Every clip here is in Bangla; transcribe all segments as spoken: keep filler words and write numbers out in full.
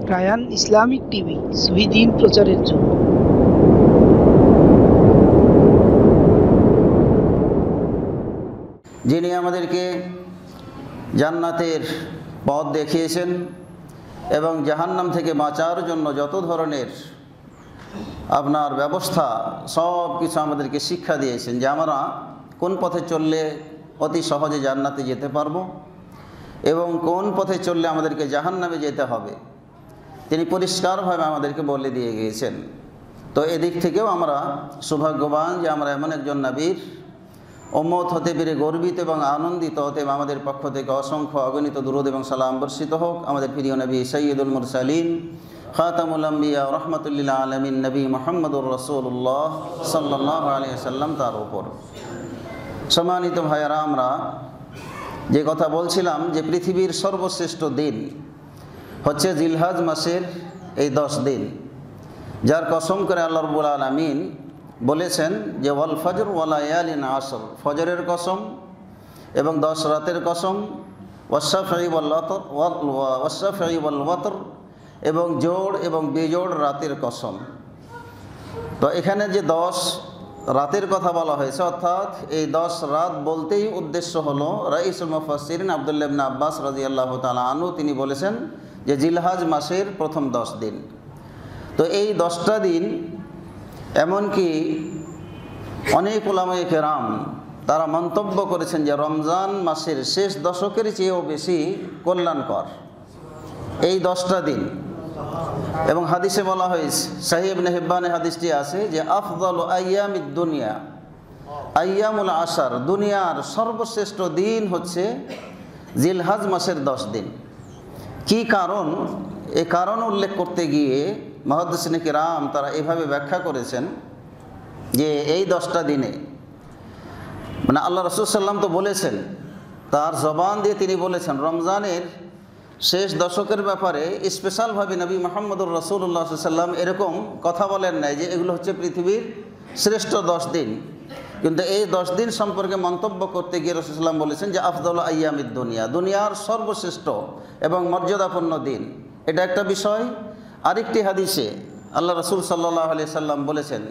রায়ান ইসলামিক টিভি, সহিহ দ্বীন প্রচারের জন্য। যিনি আমাদেরকে জান্নাতের পথ দেখিয়েছেন এবং জাহান্নাম থেকে বাঁচার জন্য যত ধরনের আপনার ব্যবস্থা সব কিছু আমাদেরকে শিক্ষা দিয়েছেন, যে আমরা কোন পথে চললে অতি সহজে জান্নাতে যেতে পারবো এবং কোন পথে চললে আমাদেরকে জাহান্নামে যেতে হবে, তিনি পরিষ্কারভাবে আমাদেরকে বলে দিয়ে গিয়েছেন। তো এদিক থেকেও আমরা সৌভাগ্যবান যে আমরা এমন একজন নবীর উম্মত হতে পেরে গর্বিত এবং আনন্দিত। অতএব আমাদের পক্ষ থেকে অসংখ্য অগণিত দুরূদ এবং সালাম বর্ষিত হোক আমাদের প্রিয় নবী সাইয়্যিদুল মুরসালিন খাতামুল আম্বিয়া রাহমাতুল লিল আলামিন নবী মুহাম্মদুর রাসূলুল্লাহ সাল্লাল্লাহু আলাইহি ওয়াসাল্লাম তার উপর। সম্মানিত ভাইয়েরা, আমরা যে কথা বলছিলাম যে পৃথিবীর সর্বশ্রেষ্ঠ দিন হচ্ছে জিলহজ মাসের এই দশ দিন, যার কসম করে আল্লাহ রাব্বুল আলামিন বলেছেন যে ওয়াল ফজর ওয়া লায়ালিন আশর, ফজরের কসম এবং দশ রাতের কসম, ওয়াশফাই ওয়াল ওয়াতর ওয়াশফাই ওয়াল ওয়াতর, এবং জোড় এবং বেজোড় রাতের কসম। তো এখানে যে দশ রাতের কথা বলা হয়েছে, অর্থাৎ এই দশ রাত বলতেই উদ্দেশ্য হলো রাইসুল মুফাসসিরিন আব্দুল্লাহ ইবনে আব্বাস রাদিয়াল্লাহু তাআলা আনহু, তিনি বলেছেন যে জিলহজ মাসের প্রথম দশ দিন। তো এই দশটা দিন এমনকি অনেক উলামায়ে কেরাম তারা মন্তব্য করেছেন যে রমজান মাসের শেষ দশকের চেয়েও বেশি কল্যাণকর এই দশটা দিন। এবং হাদিসে বলা হয়েছে, সহিহ ইবনে হিব্বানে হাদিসটি আছে যে আফদালু আইয়ামিদ দুনিয়া আইয়ামুল আশার, দুনিয়ার সর্বশ্রেষ্ঠ দিন হচ্ছে জিলহজ মাসের দশ দিন। কি কারণ? এই কারণ উল্লেখ করতে গিয়ে মুহাদ্দিসিনে কিরাম তারা এভাবে ব্যাখ্যা করেছেন যে এই দশটা দিনে মানে আল্লাহ রাসূল সাল্লাম তো বলেছেন, তার জবান দিয়ে তিনি বলেছেন রমজানের শেষ দশকের ব্যাপারে স্পেশালভাবে নবী মুহাম্মদুর রাসূলুল্লাহ সাল্লাল্লাহু আলাইহি ওয়াসাল্লাম এরকম কথা বলেন নাই যে এগুলো হচ্ছে পৃথিবীর শ্রেষ্ঠ দশ দিন। কিন্তু এই দশ দিন সম্পর্কে মন্তব্য করতে গিয়ে রাসূল সাল্লাল্লাহু আলাইহি ওয়াসাল্লাম বলেছেন যে আফদালু আইয়ামিদ দুনিয়া, দুনিয়ার সর্বশ্রেষ্ঠ এবং মর্যাদাপূর্ণ দিন। এটা একটা বিষয়। আরেকটি হাদিসে আল্লাহ রাসূল সাল্লাল্লাহু আলাইহি ওয়াসাল্লাম বলেছেন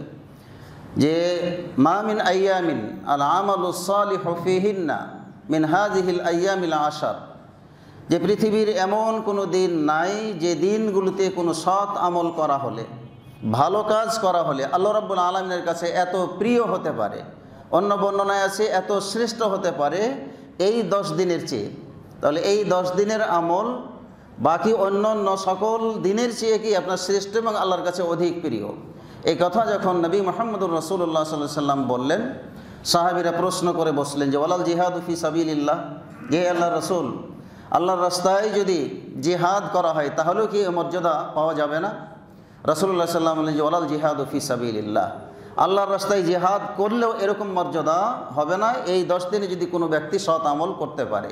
যে মা মিন আইয়ামিন আল আমালুস সালিহু ফীহিন্না মিন হাযিহিল আইয়ামিল আশার, যে পৃথিবীর এমন কোনো দিন নাই যে দিনগুলোতে কোনো সৎ আমল করা হলে, ভালো কাজ করা হলে আল্লাহ রাব্বুল আলামিনের কাছে এত প্রিয় হতে পারে, অন্য বর্ণনায় আছে এত শ্রেষ্ঠ হতে পারে এই দশ দিনের চেয়ে। তাহলে এই দশ দিনের আমল বাকি অন্য অন্য সকল দিনের চেয়ে কি আপনার শ্রেষ্ঠ এবং আল্লাহর কাছে অধিক প্রিয়। এই কথা যখন নবী মুহাম্মদুর রাসূলুল্লাহ সাল্লাল্লাহু আলাইহি ওয়াসাল্লাম বললেন, সাহাবীরা প্রশ্ন করে বসলেন যে ওয়ালাল জিহাদু ফি সাবিলিল্লাহ, যে আল্লাহর রাসূল, আল্লাহর রাস্তায় যদি জিহাদ করা হয় তাহলেও কি মর্যাদা পাওয়া যাবে না? রাসূলুল্লাহ সাল্লাল্লাহু আলাইহি ওয়াসাল্লাম বললেন যে ওয়ালাল জিহাদু ফি সাবিলিল্লাহ, আল্লাহর রাস্তায় জিহাদ করলেও এরকম মর্যাদা হবে না এই দশ দিনে যদি কোনো ব্যক্তি সৎ আমল করতে পারে।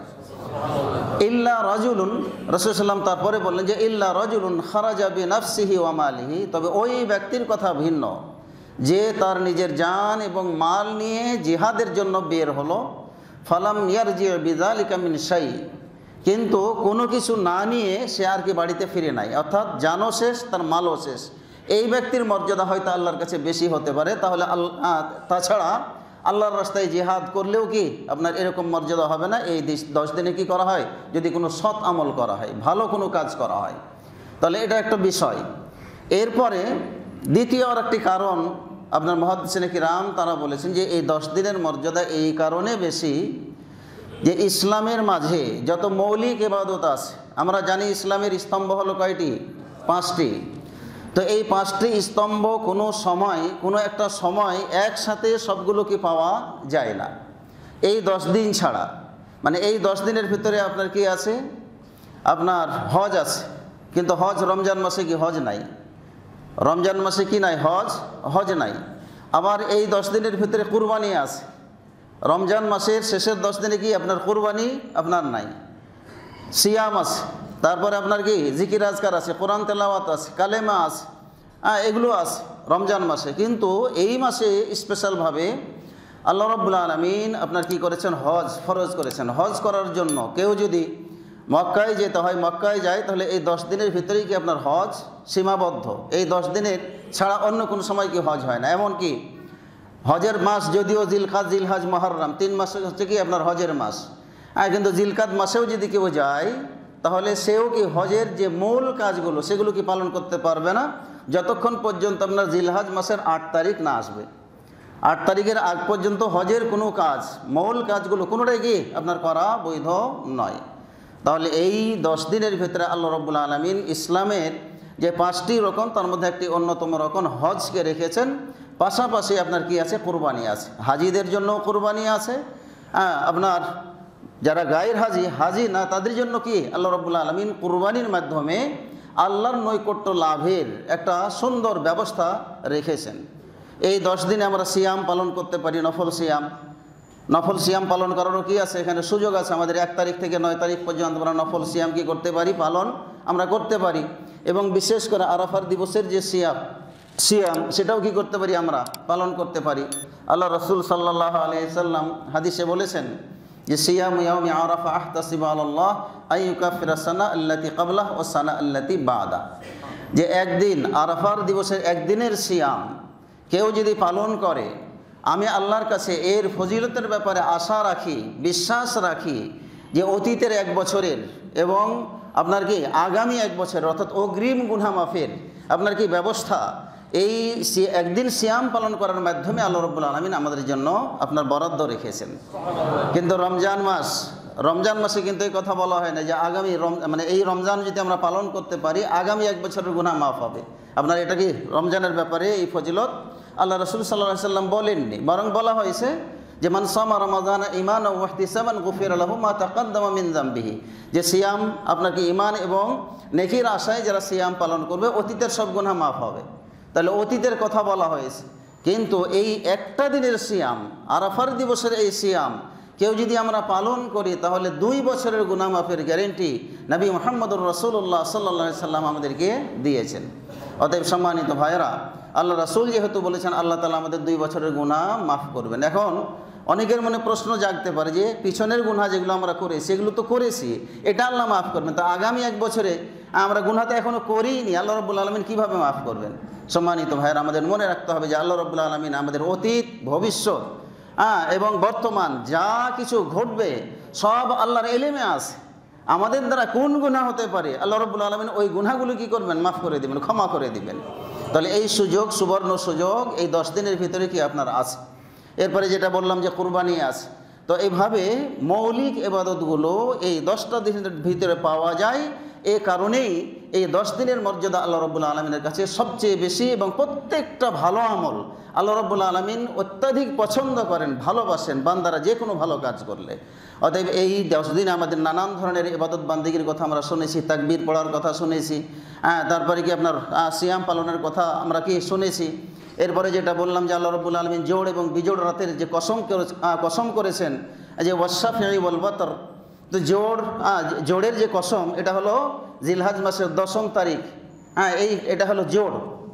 ইল্লা রাজুলুন, রাসূল সাল্লাম তারপরে বললেন যে ইল্লা রাজুলুন খারাজা বিনাফসিহি ওয়া মালিহি, তবে ওই ব্যক্তির কথা ভিন্ন যে তার নিজের জান এবং মাল নিয়ে জিহাদের জন্য বের হলো, ফালাম ইয়ারজি বিযালিকা মিন শাই, কিন্তু কোনো কিছু না নিয়ে সে আর কি বাড়িতে ফিরে নাই, অর্থাৎ জানও শেষ তার মালও শেষ, এই ব্যক্তির মর্যাদা হয়তো আল্লাহর কাছে বেশি হতে পারে। তাহলে আল্লাহ তাছাড়া আল্লাহর রাস্তায় জিহাদ করলেও কি আপনার এরকম মর্যাদা হবে না এই দশ দিনে কি করা হয় যদি কোনো সৎ আমল করা হয়, ভালো কোনো কাজ করা হয়। তাহলে এটা একটা বিষয়। এরপরে দ্বিতীয় আর একটি কারণ আপনার মুহাদ্দিসিনে কিরাম তারা বলেছেন যে এই দশ দিনের মর্যাদা এই কারণে বেশি যে ইসলামের মাঝে যত মৌলিক ইবাদত আছে, আমরা জানি ইসলামের স্তম্ভ হলো কয়টি? পাঁচটি। তো এই পাঁচটি স্তম্ভ কোনো সময় কোনো একটা সময় একসাথে সবগুলো কি পাওয়া যায় না এই দশ দিন ছাড়া। মানে এই দশ দিনের ভিতরে আপনার কি আছে? আপনার হজ আছে, কিন্তু হজ রমজান মাসে কি হজ নাই? রমজান মাসে কি নাই? হজ হজ নাই। আবার এই দশ দিনের ভিতরে কুরবানি আছে, রমজান মাসের শেষের দশ দিনে কি আপনার কুরবানি আপনার নাই। সিয়াম আছে, তারপরে আপনার কি জিকির আজকার আছে, কোরআন তেলাওয়াত আছে, কালেমা আছে, হ্যাঁ এগুলো আছে রমজান মাসে। কিন্তু এই মাসে স্পেশালভাবে আল্লাহ রাব্বুল আলামিন আপনার কি করেছেন? হজ ফরজ করেছেন। হজ করার জন্য কেউ যদি মক্কায় যেতে হয়, মক্কায় যায়, তাহলে এই দশ দিনের ভিতরেই কি আপনার হজ সীমাবদ্ধ। এই দশ দিনের ছাড়া অন্য কোনো সময় কি হজ হয় না। এমনকি হজের মাস যদিও জিলকাদ, জিলহজ, মুহররম তিন মাস হচ্ছে কি আপনার হজের মাস, হ্যাঁ, কিন্তু জিলকাদ মাসেও যদি কেউ যায় তাহলে সেও কি হজের যে মূল কাজগুলো সেগুলো কি পালন করতে পারবে না যতক্ষণ পর্যন্ত আপনার জিলহজ মাসের আট তারিখ না আসবে। আট তারিখের আগ পর্যন্ত হজের কোনো কাজ, মূল কাজগুলো কোনোটাই কি আপনার করা বৈধ নয়। তাহলে এই দশ দিনের ভিতরে আল্লাহ রাব্বুল আলামিন ইসলামের যে পাঁচটি রকম তার মধ্যে একটি অন্যতম রকম হজকে রেখেছেন। পাশাপাশি আপনার কি আছে, কুরবানি আছে, হাজিদের জন্য কুরবানি আছে। হ্যাঁ, আপনার যারা গায়ের হাজি হাজি না তাদের জন্য কি আল্লাহ রাব্বুল আলামিন কুরবানির মাধ্যমে আল্লাহর নৈকট্য লাভের একটা সুন্দর ব্যবস্থা রেখেছেন। এই দশ দিনে আমরা সিয়াম পালন করতে পারি, নফল সিয়াম। নফল সিয়াম পালন করারও কি আছে, এখানে সুযোগ আছে। আমাদের এক তারিখ থেকে নয় তারিখ পর্যন্ত আমরা নফল সিয়াম কি করতে পারি, পালন আমরা করতে পারি। এবং বিশেষ করে আরাফার দিবসের যে সিয়াম সিয়াম সেটাও কি করতে পারি, আমরা পালন করতে পারি। আল্লাহ রসুল সাল্লাল্লাহু আলাইহি সাল্লাম হাদিসে বলেছেন যে সিয়াম ইয়াউমি আরাফা আহতাসিবু আলাল্লাহ আন ইউকাফিরা সানা আল্লাতি ক্বাবলাহ ওয়া সানা আল্লাতি বাদা, যে একদিন আরাফার দিবসের একদিনের সিয়াম কেউ যদি পালন করে, আমি আল্লাহর কাছে এর ফজিলতের ব্যাপারে আশা রাখি, বিশ্বাস রাখি যে অতীতের এক বছরের এবং আপনার কি আগামী এক বছর অর্থাৎ অগ্রিম গুনাহ মাফের আপনার কি ব্যবস্থা এই একদিন সিয়াম পালন করার মাধ্যমে আল্লাহ রাব্বুল আলামিন আমাদের জন্য আপনার বরাদ্দ রেখেছেন। কিন্তু রমজান মাস রমজান মাসে কিন্তু এই কথা বলা হয় না যে আগামী মানে এই রমজান যদি আমরা পালন করতে পারি আগামী এক বছরের গুনাহ মাফ হবে। আপনার এটা কি রমজানের ব্যাপারে এই ফজিলত আল্লাহ রসুল সাল্লাল্লাহু আলাইহি সাল্লাম বলেননি, বরং বলা হয়েছে যে মান সামা রমাদান ঈমানান ওয়া ইহতিসাবান গুফিরা লাহু মা তাকাদ্দামা মিন যামবিহি, যে সিয়াম আপনার কি ঈমান এবং নেকির আশায় যারা সিয়াম পালন করবে অতীতের সব গুনাহ মাফ হবে। তাহলে অতীতের কথা বলা হয়েছে, কিন্তু এই একটা দিনের সিয়াম আরাফার দিবসের এই সিয়াম কেউ যদি আমরা পালন করি তাহলে দুই বছরের গুনাহ মাফের গ্যারেন্টি নবী মুহাম্মদুর রাসূলুল্লাহ সাল্লাল্লাহু আলাইহি সাল্লাম আমাদেরকে দিয়েছেন। অতএব সম্মানিত ভাইয়েরা, আল্লাহ রাসূল যেহেতু বলেছেন আল্লাহ তাআলা আমাদের দুই বছরের গুনাহ মাফ করবেন। এখন অনেকের মনে প্রশ্ন জাগতে পারে যে পিছনের গুনাহ যেগুলো আমরা করেছি সেগুলো তো করেছি, এটা আল্লাহ মাফ করবেন, তা আগামী এক বছরে আমরা গুনাহ তো এখনও করিনি, আল্লাহ রাব্বুল আলামিন কীভাবে মাফ করবেন? সম্মানিত ভাইয়েরা, আমাদের মনে রাখতে হবে যে আল্লাহ রাব্বুল আলামিন আমাদের অতীত, ভবিষ্যৎ হ্যাঁ এবং বর্তমান যা কিছু ঘটবে সব আল্লাহর ইলমে আছে। আমাদের দ্বারা কোন গুনাহ হতে পারে আল্লাহ রাব্বুল আলামিন ওই গুনাহগুলো কী করবেন, মাফ করে দিবেন, ক্ষমা করে দিবেন। তাহলে এই সুযোগ, সুবর্ণ সুযোগ এই দশ দিনের ভিতরে কি আপনার আছে। এরপরে যেটা বললাম যে কুরবানি আছে, তো এইভাবে মৌলিক ইবাদতগুলো এই দশটা দিনের ভিতরে পাওয়া যায়। এ কারণেই এই দশ দিনের মর্যাদা আল্লাহ রাব্বুল আলামিনের কাছে সবচেয়ে বেশি, এবং প্রত্যেকটা ভালো আমল আল্লাহ রাব্বুল আলামিন অত্যাধিক পছন্দ করেন, ভালোবাসেন বান্দারা যে কোনো ভালো কাজ করলে। অতএব এই দশ দিন আমাদের নানান ধরনের ইবাদত বান্দিগির কথা আমরা শুনেছি, তাকবীর পড়ার কথা শুনেছি, হ্যাঁ তারপরে কি আপনার সিয়াম পালনের কথা আমরা কি শুনেছি। এরপরে যেটা বললাম যে আল্লাহ রাব্বুল আলামিন জোড় এবং বিজোড় রাতের যে কসম কসম করেছেন যে ওয়াশফাঈ ওয়াল ওয়াতর, তো জোড় জোড়ের যে কসম এটা হলো জিলহজ মাসের দশম তারিখ, হ্যাঁ এই এটা হলো জোড়,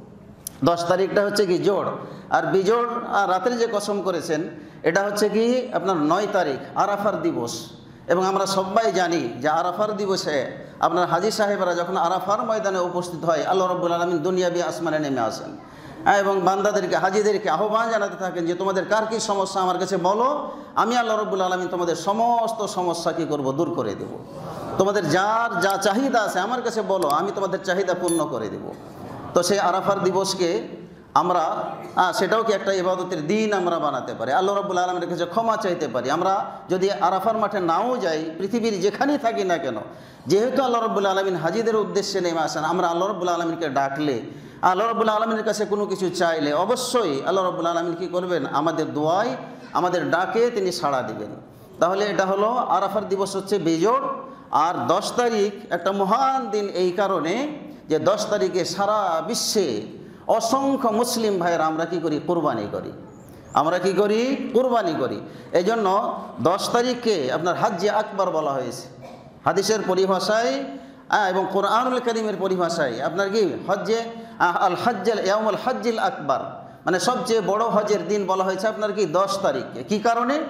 দশ তারিখটা হচ্ছে কি জোড়। আর বিজোড় রাতের যে কসম করেছেন এটা হচ্ছে কি আপনার নয় তারিখ আরাফার দিবস। এবং আমরা সবাই জানি যে আরাফার দিবসে আপনার হাজি সাহেবরা যখন আরাফার ময়দানে উপস্থিত হয় আল্লাহ রাব্বুল আলামিন দুনিয়াবি আসমানে নেমে আসেন, হ্যাঁ এবং বান্দাদেরকে, হাজিদেরকে আহ্বান জানাতে থাকেন যে তোমাদের কার কী সমস্যা আমার কাছে বলো, আমি আল্লাহ রাব্বুল আলামিন তোমাদের সমস্ত সমস্যা কী করব, দূর করে দেব। তোমাদের যার যা চাহিদা আছে আমার কাছে বলো, আমি তোমাদের চাহিদা পূর্ণ করে দেব। তো সেই আরাফার দিবসকে আমরা সেটাও কি একটা ইবাদতের দিন আমরা বানাতে পারি, আল্লাহ রাব্বুল আলামিনের কাছে ক্ষমা চাইতে পারি। আমরা যদি আরাফার মাঠে নাও যাই, পৃথিবীর যেখানেই থাকি না কেন, যেহেতু আল্লাহ রাব্বুল আলামিন হাজিদের উদ্দেশ্যে নেমে আসেন, আমরা আল্লাহ রাব্বুল আলামিনকে ডাকলে, আল্লাহ রাব্বুল আলামিনের কাছে কোনো কিছু চাইলে অবশ্যই আল্লাহ রাব্বুল আলামিন কী করবেন, আমাদের দোয়ায়, আমাদের ডাকে তিনি সাড়া দিবেন। তাহলে এটা হলো আরাফার দিবস হচ্ছে বিজোড়। আর দশ তারিখ একটা মহান দিন এই কারণে যে দশ তারিখে সারা বিশ্বে অসংখ্য মুসলিম ভাইয়েরা আমরা কি করি, কুরবানি করি। আমরা কি করি, কুরবানি করি। এই জন্য দশ তারিখকে আপনার হাজ্জে আকবার বলা হয়েছে হাদিসের পরিভাষায় এবং কোরআনুল কারীমের পরিভাষায়। আপনার কি হজ্জে আল হজ্জাল ইয়াউমুল হজ্জিল আকবার, মানে সবচেয়ে বড় হজের দিন বলা হয়েছে আপনার কি দশ তারিখকে। কী কারণে?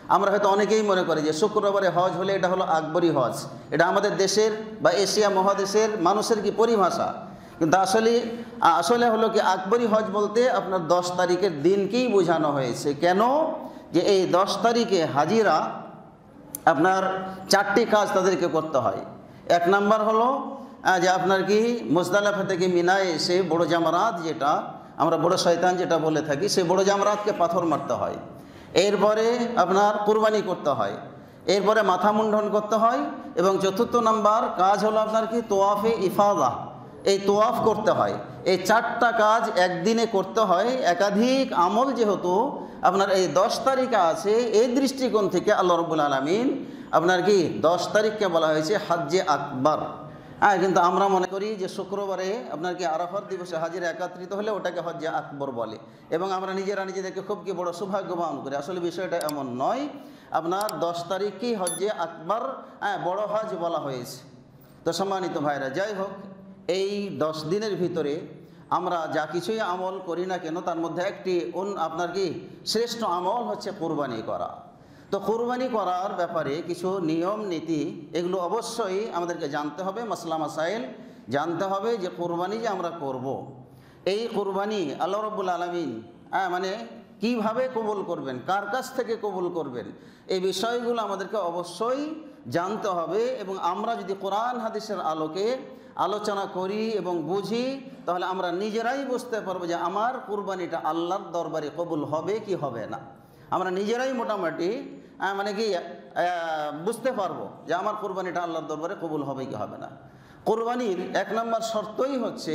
আমরা হয়তো অনেকেই মনে করি যে শুক্রবারে হজ হলে এটা হলো আকবরী হজ, এটা আমাদের দেশের বা এশিয়া মহাদেশের মানুষের কি পরিভাষা। কিন্তু আসলে আসলে হলো কি আকবরী হজ বলতে আপনার দশ তারিখের দিনকেই বোঝানো হয়েছে। কেন? যে এই দশ তারিখে হাজিরা আপনার চারটি কাজ তাদেরকে করতে হয়। এক নাম্বার হলো যে আপনার কি মুজদালিফা থেকে মিনায় এসে বড় জামরাত, যেটা আমরা বড় শয়তান যেটা বলে থাকি, সেই বড় জামরাতকে পাথর মারতে হয়। এরপরে আপনার কুরবানি করতে হয়, এরপরে মাথা মুন্ডন করতে হয়, এবং চতুর্থ নাম্বার কাজ হলো আপনার কি তোয়াফে ইফাদা, এই তোয়াফ করতে হয়। এই চারটা কাজ একদিনে করতে হয়। একাধিক আমল যেহেতু আপনার এই দশ তারিখে আছে, এই দৃষ্টিকোণ থেকে আল্লাহ রাব্বুল আলামিন আপনার কি দশ তারিখকে বলা হয়েছে হজ্জে আকবর। হ্যাঁ, কিন্তু আমরা মনে করি যে শুক্রবারে আপনার কি আরাফাত দিবসে হাজিরা একত্রিত হলে ওটাকে হজ্জে আকবর বলে, এবং আমরা নিজেরা নিজেদেরকে খুব কি বড় সৌভাগ্যবান করি। আসলে বিষয়টা এমন নয়। আপনার দশ তারিখকেই হজ্জে আকবর, হ্যাঁ, বড় হজ বলা হয়েছে। তো সম্মানিত ভাইরা, যাই হোক, এই দশ দিনের ভিতরে আমরা যা কিছুই আমল করি না কেন, তার মধ্যে একটি আপনার কি শ্রেষ্ঠ আমল হচ্ছে কোরবানি করা। তো কোরবানি করার ব্যাপারে কিছু নিয়ম নীতি এগুলো অবশ্যই আমাদেরকে জানতে হবে, মাসলা মাসাইল জানতে হবে যে কোরবানি যে আমরা করব, এই কোরবানি আল্লাহ রাব্বুল আলামিন হ্যাঁ মানে কিভাবে কবুল করবেন, কার কাছ থেকে কবুল করবেন, এই বিষয়গুলো আমাদেরকে অবশ্যই জানতে হবে। এবং আমরা যদি কোরআন হাদিসের আলোকে আলোচনা করি এবং বুঝি, তাহলে আমরা নিজেরাই বুঝতে পারবো যে আমার কুরবানিটা আল্লাহর দরবারে কবুল হবে কি হবে না। আমরা নিজেরাই মোটামুটি মানে কি বুঝতে পারবো যে আমার কুরবানিটা আল্লাহর দরবারে কবুল হবে কি হবে না। কুরবানির এক নম্বর শর্তই হচ্ছে,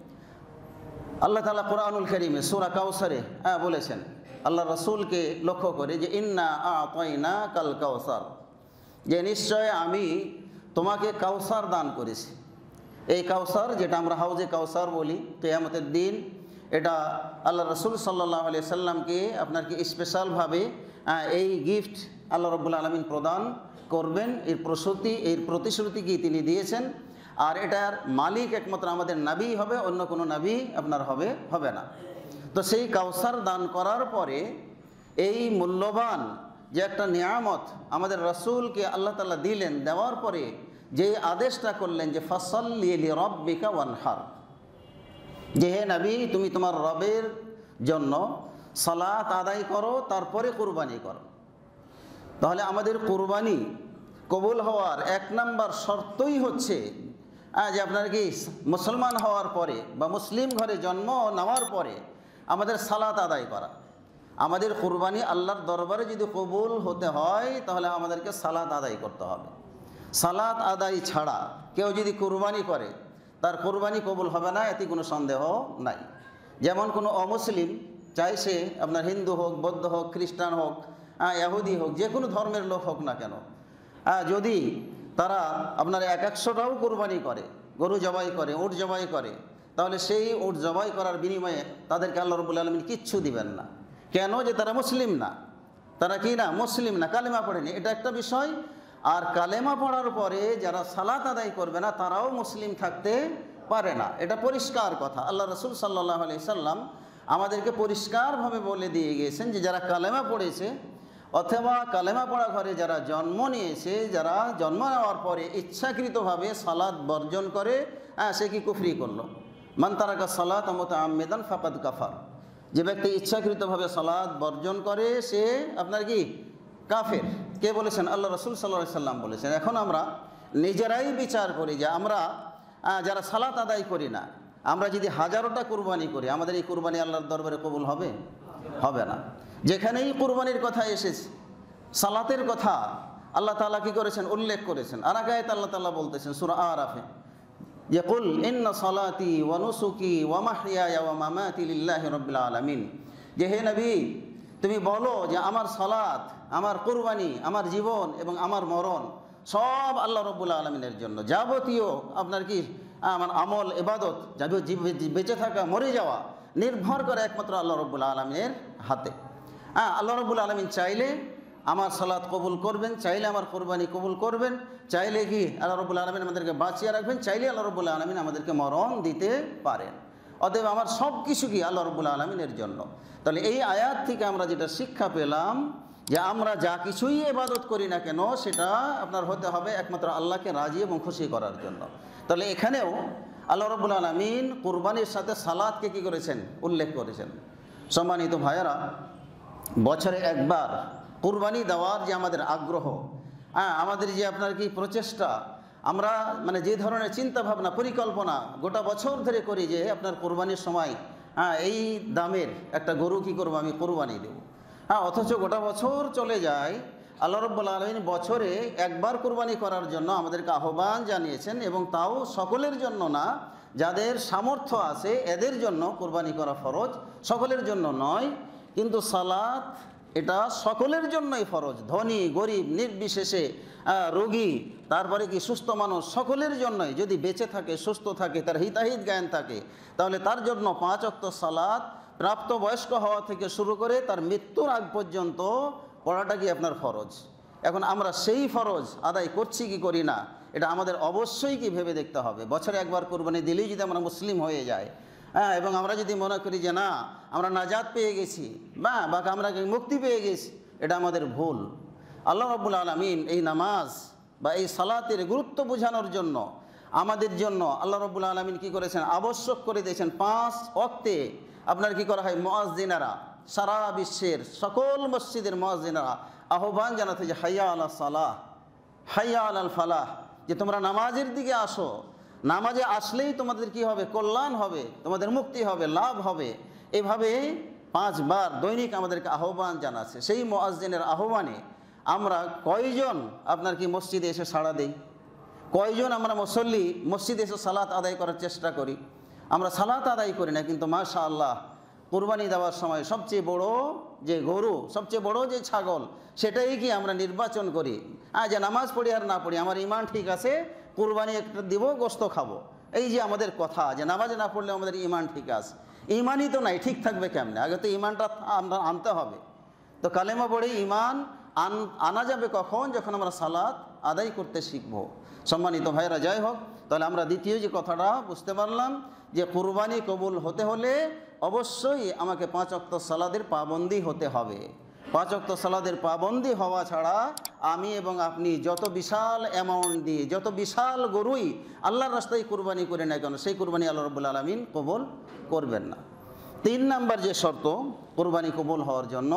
আল্লাহ তাআলা কোরআনুল কারীমে সূরা কাউসারে হ্যাঁ বলেছেন আল্লাহ রাসূলকে লক্ষ্য করে যে ইন্না আ'তাইনা কাল কাউসার, যে নিশ্চয় আমি তোমাকে কাউসার দান করেছি। এই কাউসার যেটা আমরা হাউজে কাউসার বলি কিয়ামতের দিন, এটা আল্লাহ রাসূল সাল্লাল্লাহু আলাইহি সাল্লামকে আপনার কি স্পেশালভাবে এই গিফট আল্লাহ রাব্বুল আলামিন প্রদান করবেন। এর প্রসূতি এর প্রতিশ্রুতি কি তিনি দিয়েছেন। আর এটার মালিক একমাত্র আমাদের নবী হবে, অন্য কোনো নবী আপনার হবে হবে না। তো সেই কাউসার দান করার পরে এই মূল্যবান যে একটা নিয়ামত আমাদের রাসূলকে আল্লাহ তাআলা দিলেন, দেওয়ার পরে যে আদেশটা করলেন যে ফাসাল্লি লিরাব্বিকা ওয়ানহার, যে হে নবী তুমি তোমার রবের জন্য সালাত আদায় করো, তারপরে কুরবানি করো। তাহলে আমাদের কুরবানি কবুল হওয়ার এক নাম্বার শর্তই হচ্ছে যে আপনার কি মুসলমান হওয়ার পরে বা মুসলিম ঘরে জন্ম নেওয়ার পরে আমাদের সালাত আদায় করা। আমাদের কুরবানি আল্লাহর দরবারে যদি কবুল হতে হয়, তাহলে আমাদেরকে সালাত আদায় করতে হবে। সালাত আদায় ছাড়া কেউ যদি কুরবানি করে, তার কুরবানি কবুল হবে না, এতে কোনো সন্দেহ নাই। যেমন কোনো অমুসলিম, চাই সে আপনার হিন্দু হোক, বৌদ্ধ হোক, খ্রিস্টান হোক, ইহুদি হোক, যে কোনো ধর্মের লোক হোক না কেন, যদি তারা আপনার এক একশোটাও কুরবানি করে, গরু জবাই করে, উট জবাই করে, তাহলে সেই উট জবাই করার বিনিময়ে তাদেরকে আল্লাহ রাব্বুল আলামিন কিচ্ছু দিবেন না। কেন? যে তারা মুসলিম না, তারা কি না মুসলিম না, কালেমা পড়েনি, এটা একটা বিষয়। আর কালেমা পড়ার পরে যারা সালাত আদায় করবে না, তারাও মুসলিম থাকতে পারে না, এটা পরিষ্কার কথা। আল্লাহ রাসূল সাল্লাল্লাহু আলাইহি সাল্লাম আমাদেরকে পরিষ্কারভাবে বলে দিয়ে গিয়েছেন যে যারা কালেমা পড়েছে অথবা কালেমা পড়া ঘরে যারা জন্ম নিয়েছে, যারা জন্ম নেওয়ার পরে ইচ্ছাকৃতভাবে সালাত বর্জন করে, হ্যাঁ সে কি কুফরি করলো। মান তারাকা সালাত মুতাআম্মিদান ফাকাদ কাফার, যে ব্যক্তি ইচ্ছাকৃতভাবে সালাত বর্জন করে সে আপনার কি কাফের। কে বলেছেন? আল্লাহ রাসূল সাল্লাল্লাহু আলাইহি সাল্লাম বলেছেন। এখন আমরা নিজেরাই বিচার করি যে আমরা যারা সালাত আদায় করি না, আমরা যদি হাজারোটা কুরবানি করি, আমাদের এই কুরবানি আল্লাহর দরবারে কবুল হবে হবে না। যেখানেই কুরবানির কথা এসেছে, সালাতের কথা আল্লাহ তাআলা কি করেছেন? উল্লেখ করেছেন। আর এক আয়াতে আল্লাহ তাআলা বলতেছেন সূরা আরাফে, যে কুল ইন্না সালাতি ওয়া নুসুকি ওয়া মাহইয়ায়া ওয়া মামাতি লিল্লাহি রাব্বিল আলামিন, যে হে নবী তুমি বলো যে আমার সালাত, আমার কুরবানি, আমার জীবন এবং আমার মরণ সব আল্লাহ রাব্বুল আলামিনের জন্য। যাবতীয় আপনার কি আমার আমল ইবাদত, বেঁচে থাকা মরে যাওয়া নির্ভর করে একমাত্র আল্লাহ রাব্বুল আলামিনের হাতে। হ্যাঁ, আল্লাহ রাব্বুল আলামিন চাইলে আমার সালাত কবুল করবেন, চাইলে আমার কুরবানি কবুল করবেন, চাইলে কি আল্লাহ রাব্বুল আলামিন আমাদেরকে বাঁচিয়ে রাখবেন, চাইলে আল্লাহ রাব্বুল আলামিন আমাদেরকে মরণ দিতে পারেন। অতএব আমার সব কিছু কি আল্লাহ রাব্বুল আলামিনের জন্য। তাহলে এই আয়াত থেকে আমরা যেটা শিক্ষা পেলাম যে আমরা যা কিছুই ইবাদত করি না কেন সেটা আপনার হতে হবে একমাত্র আল্লাহকে রাজি এবং খুশি করার জন্য। তাহলে এখানেও আল্লাহ রাব্বুল আলামিন কুরবানির সাথে সালাতকে কী করেছেন, উল্লেখ করেছেন। সম্মানিত ভাইয়েরা, বছরে একবার কুরবানি দেওয়ার যে আমাদের আগ্রহ, হ্যাঁ আমাদের যে আপনার কি প্রচেষ্টা, আমরা মানে যে ধরনের চিন্তা ভাবনা পরিকল্পনা গোটা বছর ধরে করি যে আপনার কুরবানির সময় হ্যাঁ এই দামের একটা গরু কী করবো আমি কুরবানি দেব, হ্যাঁ অথচ গোটা বছর চলে যায়। আল্লাহ রাব্বুল আলামিন বছরে একবার কুরবানি করার জন্য আমাদেরকে আহ্বান জানিয়েছেন, এবং তাও সকলের জন্য না, যাদের সামর্থ্য আছে এদের জন্য কুরবানি করা ফরজ, সকলের জন্য নয়। কিন্তু সালাত এটা সকলের জন্যই ফরজ, ধনী গরিব নির্বিশেষে, রোগী, তারপরে কি সুস্থ মানুষ, সকলের জন্যই। যদি বেঁচে থাকে, সুস্থ থাকে, তার হিতাহিত জ্ঞান থাকে, তাহলে তার জন্য পাঁচ ওয়াক্ত সালাত প্রাপ্তবয়স্ক হওয়া থেকে শুরু করে তার মৃত্যুর আগ পর্যন্ত পড়াটা কি আপনার ফরজ। এখন আমরা সেই ফরজ আদায় করছি কি করি না, এটা আমাদের অবশ্যই কি ভেবে দেখতে হবে। বছরে একবার কুরবানি দিলেই যদি আমরা মুসলিম হয়ে যাই, হ্যাঁ এবং আমরা যদি মনে করি যে না আমরা নাজাত পেয়ে গেছি বা বা আমরা মুক্তি পেয়ে গেছি, এটা আমাদের ভুল। আল্লাহ রাব্বুল আলামিন এই নামাজ বা এই সালাতের গুরুত্ব বোঝানোর জন্য আমাদের জন্য আল্লাহ রাব্বুল আলামিন কি করেছেন, আবশ্যক করে দিয়েছেন পাঁচ ওয়াক্তে আপনার কি করা হয়, মুয়াজ্জিনারা সারা বিশ্বের সকল মসজিদের মুয়াজ্জিনারা আহ্বান জানাতে যে হাইয়া আলা সালাহ হাইয়া আলাল ফালাহ, যে তোমরা নামাজের দিকে আসো, নামাজে আসলেই তোমাদের কি হবে, কল্যাণ হবে, তোমাদের মুক্তি হবে, লাভ হবে। এভাবে পাঁচবার দৈনিক আমাদেরকে আহ্বান জানাচ্ছে। সেই মুয়াজ্জিনের আহ্বানে আমরা কয়জন আপনার কি মসজিদে এসে সাড়া দেই, কয়জন আমরা মুসল্লি মসজিদে এসে সালাত আদায় করার চেষ্টা করি। আমরা সালাত আদায় করি না, কিন্তু মাশাআল্লাহ কুরবানি দেওয়ার সময় সবচেয়ে বড় যে গরু, সবচেয়ে বড় যে ছাগল, সেটাই কি আমরা নির্বাচন করি। হ্যাঁ যে নামাজ পড়ি আর না পড়ি, আমার ইমান ঠিক আছে, কুরবানি একটা দিব, গোস্ত খাবো। এই যে আমাদের কথা যে নামাজ না পড়লে আমাদের ইমান ঠিক আছে, ইমানই তো নাই, ঠিক থাকবে কেমনে? আগে তো ইমানটা আমরা আনতে হবে। তো কালেমা পড়ে ইমান আন আনা যাবে কখন, যখন আমরা সালাত আদায় করতে শিখব। সম্মানিত ভাইরা, যাই হোক, তাহলে আমরা দ্বিতীয় যে কথাটা বুঝতে পারলাম যে কুরবানি কবুল হতে হলে অবশ্যই আমাকে পাঁচ ওয়াক্ত সালাদের পাবন্দি হতে হবে। পাঁচ ওয়াক্ত সালাদের পাবন্দি হওয়া ছাড়া আমি এবং আপনি যত বিশাল অ্যামাউন্ট দিয়ে, যত বিশাল গরুই আল্লাহর রাস্তায় কুরবানি করে না কেন, সেই কুরবানি আল্লাহ রাব্বুল আলামিন কবুল করবেন না। তিন নাম্বার যে শর্ত কুরবানি কবুল হওয়ার জন্য,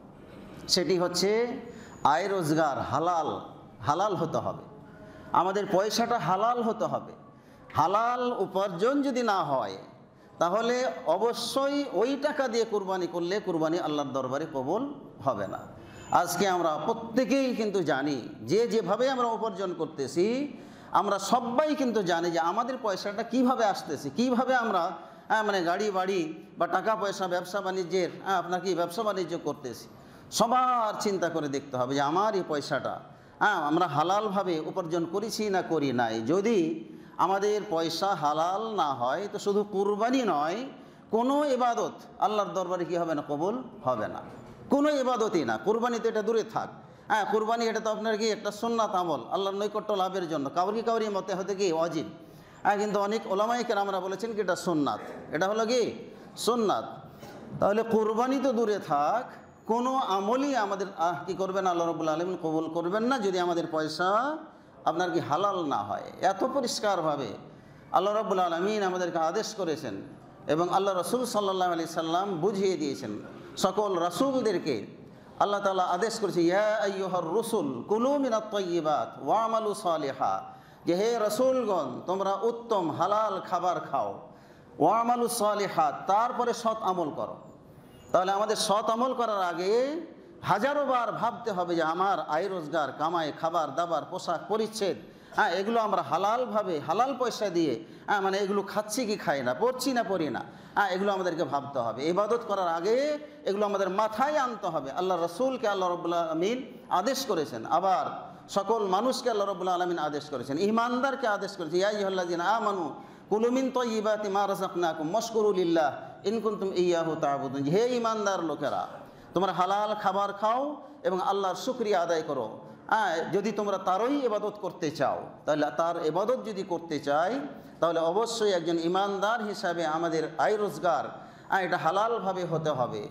সেটি হচ্ছে আয় রোজগার হালাল হালাল হতে হবে। আমাদের পয়সাটা হালাল হতে হবে। হালাল উপার্জন যদি না হয় তাহলে অবশ্যই ওই টাকা দিয়ে কুরবানি করলে কুরবানি আল্লাহর দরবারে কবুল হবে না। আজকে আমরা প্রত্যেকেই কিন্তু জানি যে যেভাবে আমরা উপার্জন করতেছি, আমরা সবাই কিন্তু জানি যে আমাদের পয়সাটা কিভাবে আসতেছে, কিভাবে আমরা হ্যাঁ মানে গাড়ি বাড়ি বা টাকা পয়সা ব্যবসা বাণিজ্যের হ্যাঁ আপনার কি ব্যবসা বাণিজ্য করতেছি। সবার চিন্তা করে দেখতে হবে যে আমার এই পয়সাটা হ্যাঁ আমরা হালালভাবে উপার্জন করেছি না করি নাই। যদি আমাদের পয়সা হালাল না হয় তো শুধু কুরবানি নয়, কোনো ইবাদত আল্লাহর দরবারে কি হবে না, কবুল হবে না। কোনো ইবাদতই না, কুরবানি তো এটা দূরে থাক। হ্যাঁ কুরবানি এটা তো আপনার কি একটা সুন্নাত আমল, আল্লাহর নৈকট্য লাভের জন্য। কাউরি কাউরি মতে হতে কি ওয়াজিব, হ্যাঁ কিন্তু অনেক ওলামায়ে কেরামরা বলেছেন কি এটা সুন্নাত, এটা হলো কি সুন্নাত। তাহলে কুরবানি তো দূরে থাক, কোনো আমলই আমাদের আহ কী করবেন, আল্লাহ রাব্বুল আলামিন কবুল করবেন না যদি আমাদের পয়সা আপনার কি হালাল না হয়। এত পরিষ্কারভাবে আল্লাহ রাব্বুল আলামিন আমাদেরকে আদেশ করেছেন এবং আল্লাহ রসুল সাল্লাল্লাহু আলাইহি সাল্লাম বুঝিয়ে দিয়েছেন সকল রাসূলদেরকে। আল্লাহ তাআলা আদেশ করেছে, ইয়া আইয়ুহার রসুল কুলু মিনাত তাইয়্যিবাত ওয়ামালু সালিহা, যে হে রসুলগণ তোমরা উত্তম হালাল খাবার খাও, ওয়ামালু সালিহাত তারপরে সৎ আমল করো। তাহলে আমাদের সৎ আমল করার আগে হাজারো বার ভাবতে হবে যে আমার আয় রোজগার কামাই খাবার দাবার পোশাক পরিচ্ছেদ হ্যাঁ এগুলো আমরা হালালভাবে হালাল পয়সা দিয়ে হ্যাঁ মানে এগুলো খাচ্ছি কি খাই না, পড়ছি না পড়ি না, হ্যাঁ এগুলো আমাদেরকে ভাবতে হবে। ইবাদত করার আগে এগুলো আমাদের মাথায় আনতে হবে। আল্লাহ রসুলকে আল্লাহ রাব্বুল আলামিন আদেশ করেছেন, আবার সকল মানুষকে আল্লাহ রাব্বুল আলামিন আদেশ করেছেন, ইমানদারকে আদেশ করেছেন, ইয়া আইয়ুহাল্লাযিনা আমানু কুলু মিন তাইয়্যিবাতি মা রাযাকনাকুম ওয়াশকুরু লিল্লাহ ইন কুনতুম ইয়্যাহু তা'বুদুন। হে ইমানদার লোকেরা তোমরা হালাল খাবার খাও এবং আল্লাহর শুকরিয়া আদায় করো। হ্যাঁ যদি তোমরা তারই ইবাদত করতে চাও, তাহলে তার ইবাদত যদি করতে চাই তাহলে অবশ্যই একজন ইমানদার হিসাবে আমাদের আয় রোজগার হ্যাঁ এটা হালালভাবে হতে হবে।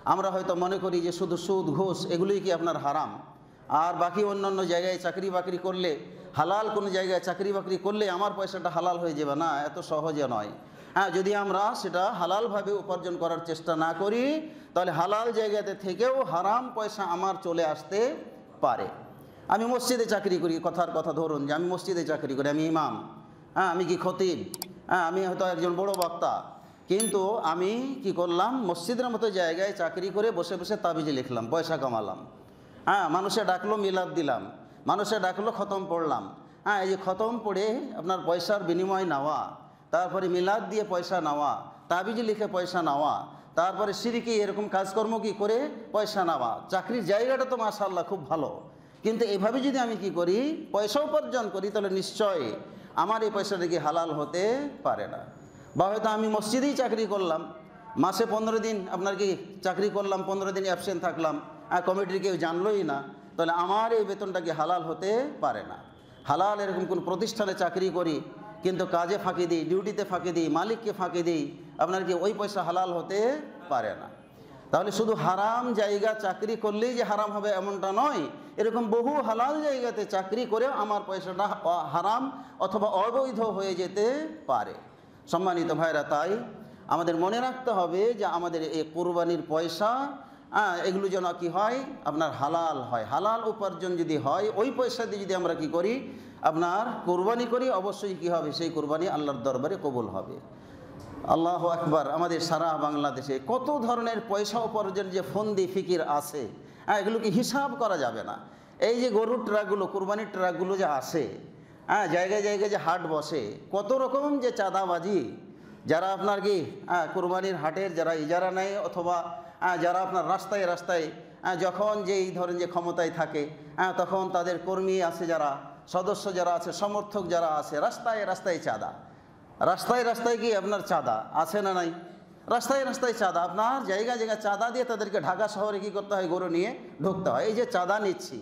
আমরা হয়তো মনে করি যে শুধু সুদ ঘুষ এগুলোই কি আপনার হারাম, আর বাকি অন্যান্য জায়গায় চাকরি বাকরি করলে, হালাল কোনো জায়গায় চাকরি বাকরি করলে আমার পয়সাটা হালাল হয়ে যাবে, না, এত সহজে নয়। হ্যাঁ, যদি আমরা সেটা হালালভাবে উপার্জন করার চেষ্টা না করি তাহলে হালাল জায়গাতে থেকেও হারাম পয়সা আমার চলে আসতে পারে। আমি মসজিদে চাকরি করি, কথার কথা ধরুন যে আমি মসজিদে চাকরি করি, আমি ইমাম, হ্যাঁ, আমি কি খতিব, হ্যাঁ, আমি হয়তো একজন বড় বক্তা, কিন্তু আমি কি করলাম, মসজিদের মতো জায়গায় চাকরি করে বসে বসে তাবিজে লিখলাম, পয়সা কামালাম। হ্যাঁ, মানুষে ডাকলো মিলাদ দিলাম, মানুষে ডাকলো খতম পড়লাম। হ্যাঁ, এই যে খতম পড়ে আপনার পয়সার বিনিময় নেওয়া, তারপরে মিলাদ দিয়ে পয়সা নেওয়া, তাবিজ লিখে পয়সা নেওয়া, তারপরে সিরিকি এরকম কাজকর্ম কি করে পয়সা নেওয়া, চাকরির জায়গাটা তো মাশাআল্লাহ খুব ভালো, কিন্তু এভাবে যদি আমি কি করি পয়সা উপার্জন করি তাহলে নিশ্চয় আমার এই পয়সাটা কি হালাল হতে পারে না। বা হয়তো আমি মসজিদেই চাকরি করলাম, মাসে পনেরো দিন আপনার কি চাকরি করলাম, পনেরো দিন অ্যাবসেন্ট থাকলাম, আর কমিটির কেউ জানলোই না, তাহলে আমার এই বেতনটা কি হালাল হতে পারে না। হালাল এরকম কোন প্রতিষ্ঠানে চাকরি করি কিন্তু কাজে ফাঁকি দিই, ডিউটিতে ফাঁকি দিই, মালিককে ফাঁকি দিই, আপনার কি ওই পয়সা হালাল হতে পারে না। তাহলে শুধু হারাম জায়গা চাকরি করলেই যে হারাম হবে এমনটা নয়, এরকম বহু হালাল জায়গাতে চাকরি করে আমার পয়সাটা হারাম অথবা অবৈধ হয়ে যেতে পারে। সম্মানিত ভাইরা, তাই আমাদের মনে রাখতে হবে যে আমাদের এই কুরবানির পয়সা এগুলো যেন কি হয় আপনার হালাল হয়। হালাল উপার্জন যদি হয় ওই পয়সা দিয়ে যদি আমরা কি করি আপনার কুরবানি করি, অবশ্যই কি হবে সেই কুরবানি আল্লাহর দরবারে কবুল হবে। আল্লাহু আকবার। আমাদের সারা বাংলাদেশে কত ধরনের পয়সা উপার্জন যে ফন্দি ফিকির আছে, হ্যাঁ, এগুলোকে হিসাব করা যাবে না। এই যে গরুর ট্রাকগুলো, কুরবানির ট্রাকগুলো যে আসে, হ্যাঁ, জায়গায় জায়গায় যে হাট বসে, কত রকম যে চাঁদাবাজি, যারা আপনার কি হ্যাঁ কুরবানির হাটের যারা ইজারা নেয় অথবা যারা আপনার রাস্তায় রাস্তায় যখন যেই ধরেন যে ক্ষমতায় থাকে, হ্যাঁ, তখন তাদের কর্মী আছে, যারা সদস্য যারা আছে, সমর্থক যারা আছে, রাস্তায় রাস্তায় চাঁদা, রাস্তায় রাস্তায় কি আপনার চাঁদা আছে না নাই, রাস্তায় রাস্তায় চাঁদা, আপনার জায়গা জায়গায় চাঁদা দিয়ে তাদেরকে ঢাকা শহরে কী করতে হয়, গরু নিয়ে ঢুকতে হয়। এই যে চাঁদা নিচ্ছি,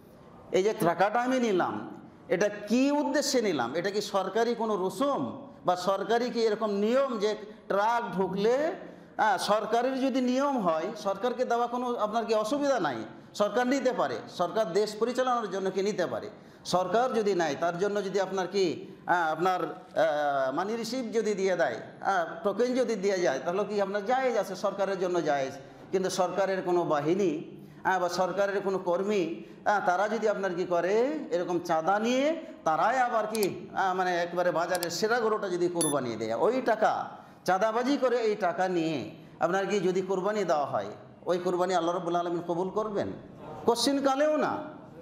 এই যে টাকাটা আমি নিলাম, এটা কি উদ্দেশ্যে নিলাম? এটা কি সরকারি কোনো রসুম বা সরকারি কি এরকম নিয়ম যে ট্রাক ঢুকলে হ্যাঁ সরকারের যদি নিয়ম হয়, সরকারকে দেওয়া কোনো আপনার কি অসুবিধা নাই, সরকার নিতে পারে, সরকার দেশ পরিচালনার জন্য কি নিতে পারে। সরকার যদি নেয় তার জন্য যদি আপনার কি আপনার মানি রিসিপ্ট যদি দিয়ে দেয়, টোকেন যদি দিয়ে যায়, তাহলে কি আপনার জায়েজ আছে, সরকারের জন্য জায়েজ। কিন্তু সরকারের কোনো বাহিনী বা সরকারের কোনো কর্মী তারা যদি আপনার কি করে এরকম চাঁদা নিয়ে তারাই আবার কি মানে একবারে বাজারের সেরা গরুটা যদি কোরবানি দেয়, ওই টাকা চাঁদাবাজি করে এই টাকা নিয়ে আপনার কি যদি কোরবানি দেওয়া হয়, ওই কোরবানি আল্লাহ রাব্বুল আলামিন কবুল করবেন? কোশ্চিন কালেও না,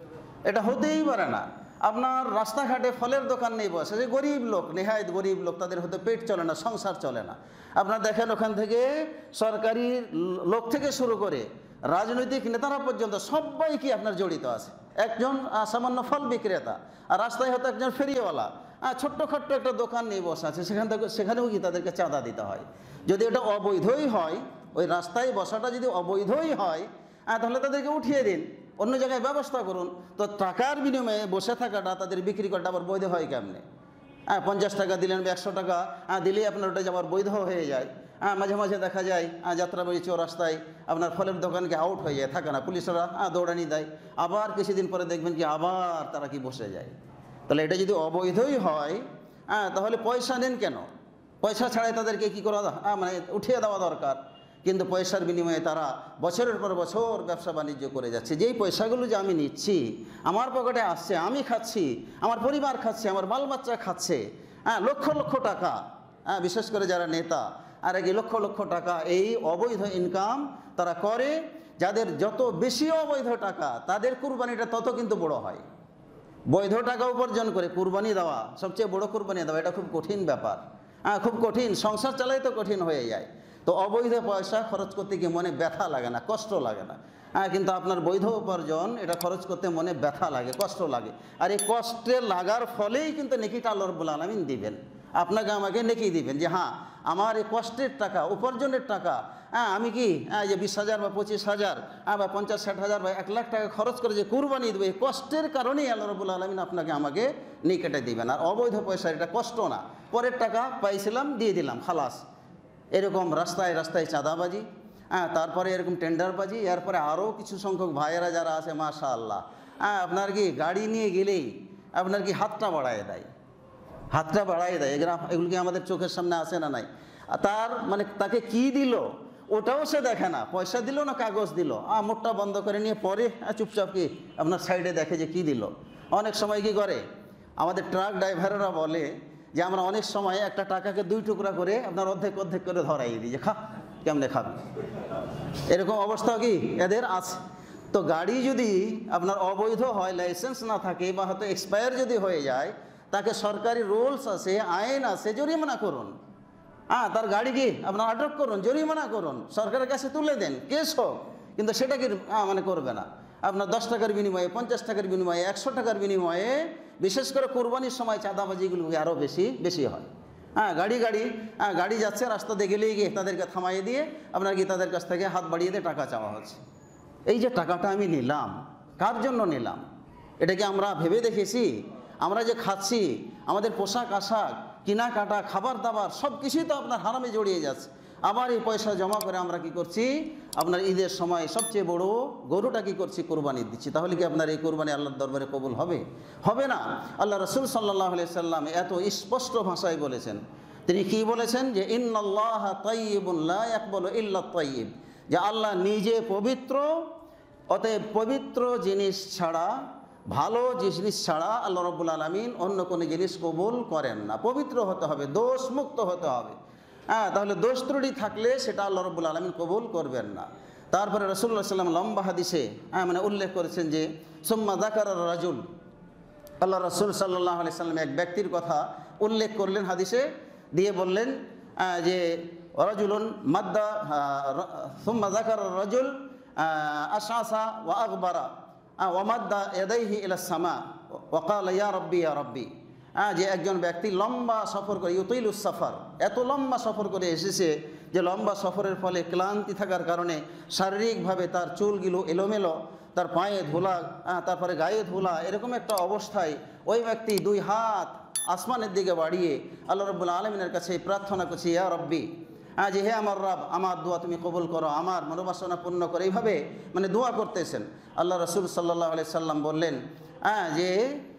এটা হতেই পারে না। আপনার রাস্তাঘাটে ফলের দোকান নেই বসে, যে গরিব লোক, নেহায়েত গরিব লোক, তাদের হয়তো পেট চলে না, সংসার চলে না। আপনার দেখেন ওখান থেকে সরকারি লোক থেকে শুরু করে রাজনৈতিক নেতারা পর্যন্ত সবাই কি আপনার জড়িত আছে। একজন সামান্য ফল বিক্রেতা আর রাস্তায় হয়তো একজন ফেরিওয়ালা ছোট্টখাট্ট একটা দোকান নিয়ে বসে আছে, সেখান থেকে সেখানেও কি তাদেরকে চাঁদা দিতে হয়। যদি এটা অবৈধই হয়, ওই রাস্তায় বসাটা যদি অবৈধই হয়, তাহলে তাদেরকে উঠিয়ে দিন, অন্য জায়গায় ব্যবস্থা করুন। তো টাকার বিনিময়ে বসে থাকাটা তাদের বিক্রি করাটা আবার বৈধ হয় কেমনে? হ্যাঁ, পঞ্চাশ টাকা দিলেন বা একশো টাকা দিলেই আপনার ওটা আবার বৈধ হয়ে যায়। হ্যাঁ, মাঝে মাঝে দেখা যায় যাত্রাবাড়ি চৌরাস্তায় আপনার ফলের দোকানকে আউট হয়ে যায়, থাকে না, পুলিশরা দৌড়ানি দেয়, আবার কিছুদিন পরে দেখবেন কি আবার তারা কি বসে যায়। তাহলে এটা যদি অবৈধই হয়, হ্যাঁ, তাহলে পয়সা নেন কেন? পয়সা ছাড়াই তাদেরকে কী করা মানে উঠিয়ে দেওয়া দরকার। কিন্তু পয়সার বিনিময়ে তারা বছরের পর বছর ব্যবসা বাণিজ্য করে যাচ্ছে। যেই পয়সাগুলো যে আমি নিচ্ছি, আমার পকেটে আসছে, আমি খাচ্ছি, আমার পরিবার খাচ্ছে, আমার বাল বাচ্চা খাচ্ছে, হ্যাঁ, লক্ষ লক্ষ টাকা, হ্যাঁ, বিশেষ করে যারা নেতা আর কি লক্ষ লক্ষ টাকা এই অবৈধ ইনকাম তারা করে। যাদের যত বেশি অবৈধ টাকা তাদের কুরবানিটা তত কিন্তু বড় হয়। বৈধ টাকা উপার্জন করে কুরবানি দেওয়া, সবচেয়ে বড় কুরবানি দেওয়া, এটা খুব কঠিন ব্যাপার, হ্যাঁ, খুব কঠিন, সংসার চালাই তো কঠিন হয়ে যায়। তো অবৈধ পয়সা খরচ করতে গিয়ে মনে ব্যথা লাগে না, কষ্ট লাগে না, হ্যাঁ, কিন্তু আপনার বৈধ উপার্জন এটা খরচ করতে মনে ব্যথা লাগে, কষ্ট লাগে। আর এই কষ্টে লাগার ফলেই কিন্তু নেকিটা আল্লাহ রাব্বুল আলামিন দিবেন, আপনাকে আমাকে নেকি দিবেন, যে হ্যাঁ আমার এই কষ্টের টাকা, উপার্জনের টাকা, হ্যাঁ, আমি কি হ্যাঁ যে বিশ হাজার বা পঁচিশ হাজার হ্যাঁ বা পঞ্চাশ ষাট হাজার বা এক লাখ টাকা খরচ করে যে কুরবানি দেবে, এই কষ্টের কারণেই আল্লাহ রাব্বুল আলামিন আপনাকে আমাকে নিকেটে দিবেন। আর অবৈধ পয়সা এটা কষ্ট না, পরের টাকা পাইছিলাম দিয়ে দিলাম খালাস। এরকম রাস্তায় রাস্তায় চাঁদাবাজি, হ্যাঁ, তারপরে এরকম টেন্ডারবাজি, এরপরে আরও কিছু সংখ্যক ভাইয়েরা যারা আছে মাশাআল্লাহ, হ্যাঁ, আপনার কি গাড়ি নিয়ে গেলেই আপনার কি হাতটা বাড়ায় দেয়, হাতটা বাড়ায় দেয়। এগুলো এগুলো কি আমাদের চোখের সামনে আসে না? নাই। তার মানে তাকে কি দিল ওটাও সে দেখে না, পয়সা দিল না কাগজ দিল, আ মুখটা বন্ধ করে নিয়ে পরে চুপচাপ কি আপনার সাইডে দেখে যে কি দিল। অনেক সময় কি করে আমাদের ট্রাক ড্রাইভাররা বলে যে আমরা অনেক সময় একটা টাকাকে দুই টুকরা করে আপনার অর্ধেক অর্ধেক করে ধরাই দিই যে খা, কেমনে খাবি, এরকম অবস্থা কি এদের আছে। তো গাড়ি যদি আপনার অবৈধ হয়, লাইসেন্স না থাকে বা হয়তো এক্সপায়ার যদি হয়ে যায়, তাকে সরকারি রুলস আছে, আইন আছে, জরিমানা করুন। হ্যাঁ, তার গাড়ি কি আপনার আটক করুন, জরিমানা করুন, সরকারের কাছে তুলে দেন, কেস হোক, কিন্তু সেটা কি মানে করবে না। আপনার দশ টাকার বিনিময়ে, পঞ্চাশ টাকার বিনিময়ে, একশো টাকার বিনিময়ে, বিশেষ করে কোরবানির সময় চাঁদাবাজিগুলো আরও বেশি বেশি হয়। হ্যাঁ, গাড়ি গাড়ি হ্যাঁ গাড়ি যাচ্ছে, রাস্তা দিয়ে গেলেই গিয়ে তাদেরকে থামাইয়ে দিয়ে আপনার কি তাদের কাছ থেকে হাত বাড়িয়ে দিয়ে টাকা চাওয়া হচ্ছে। এই যে টাকাটা আমি নিলাম, কার জন্য নিলাম? এটা কি আমরা ভেবে দেখেছি? আমরা যে খাচ্ছি, আমাদের পোশাক আশাক, কেনাকাটা, খাবার দাবার সব কিছুই তো আপনার হারামে জড়িয়ে যাচ্ছে। আবার এই পয়সা জমা করে আমরা কি করছি, আপনার ঈদের সময় সবচেয়ে বড় গরুটা কি করছি, কোরবানি দিচ্ছি। তাহলে কি আপনার এই কোরবানি আল্লাহর দরবারে কবুল হবে? হবে না। আল্লাহ রাসূল সাল্লাল্লাহু আলাইহি সাল্লাম এত স্পষ্ট ভাষায় বলেছেন। তিনি কি বলেছেন? যে ইন্নাল্লাহা তাইয়্যিবুন লা ইয়াকবালু ইল্লা তাইয়্যিব, যে আল্লাহ নিজে পবিত্র, অতএব পবিত্র জিনিস ছাড়া, ভালো জিনিস ছাড়া আল্লাহ রাব্বুল আলামিন অন্য কোনো জিনিস কবুল করেন না। পবিত্র হতে হবে, দোষ মুক্ত হতে হবে। হ্যাঁ, তাহলে দোষ ত্রুটি থাকলে সেটা আল্লাহ রাব্বুল আলামিন কবুল করবেন না। তারপরে রাসূলুল্লাহ সাল্লাল্লাহু আলাইহি ওয়াসাল্লাম লম্বা হাদিসে হ্যাঁ মানে উল্লেখ করেছেন যে সুম্মা যাকারা রাজুল, আল্লাহ রাসূল সাল্লাল্লাহু আলাইহি ওয়াসাল্লাম এক ব্যক্তির কথা উল্লেখ করলেন হাদিসে, দিয়ে বললেন যে রাজুলুন মাদ্দা সুম্মা যাকারা রাজুল আশআসা ওয়া আগবারা ওয়া মাদ্দা ইয়াদাইহি ইলা সামা ওয়া ক্বালা ইয়া রাব্বি ইয়া রাব্বি। হ্যাঁ, যে একজন ব্যক্তি লম্বা সফর করে, ইউতিলুস সফর, এত লম্বা সফর করে এসেছে যে লম্বা সফরের ফলে ক্লান্তি থাকার কারণে শারীরিকভাবে তার চুলগুলো এলোমেলো, তার পায়ে ধুলা, তারপরে গায়ে ধুলা, এরকম একটা অবস্থায় ওই ব্যক্তি দুই হাত আসমানের দিকে বাড়িয়ে আল্লাহ রাব্বুল আলামিনের কাছে প্রার্থনা করছে, ইয়া রাব্বি, হ্যাঁ যে হে আমার রব, আমার দোয়া তুমি কবুল করো, আমার মনোবাসনা পূর্ণ করো, এইভাবে মানে দোয়া করতেছেন। আল্লাহ রাসূল সাল্লাল্লাহু আলাইহি সাল্লাম বললেন হ্যাঁ যে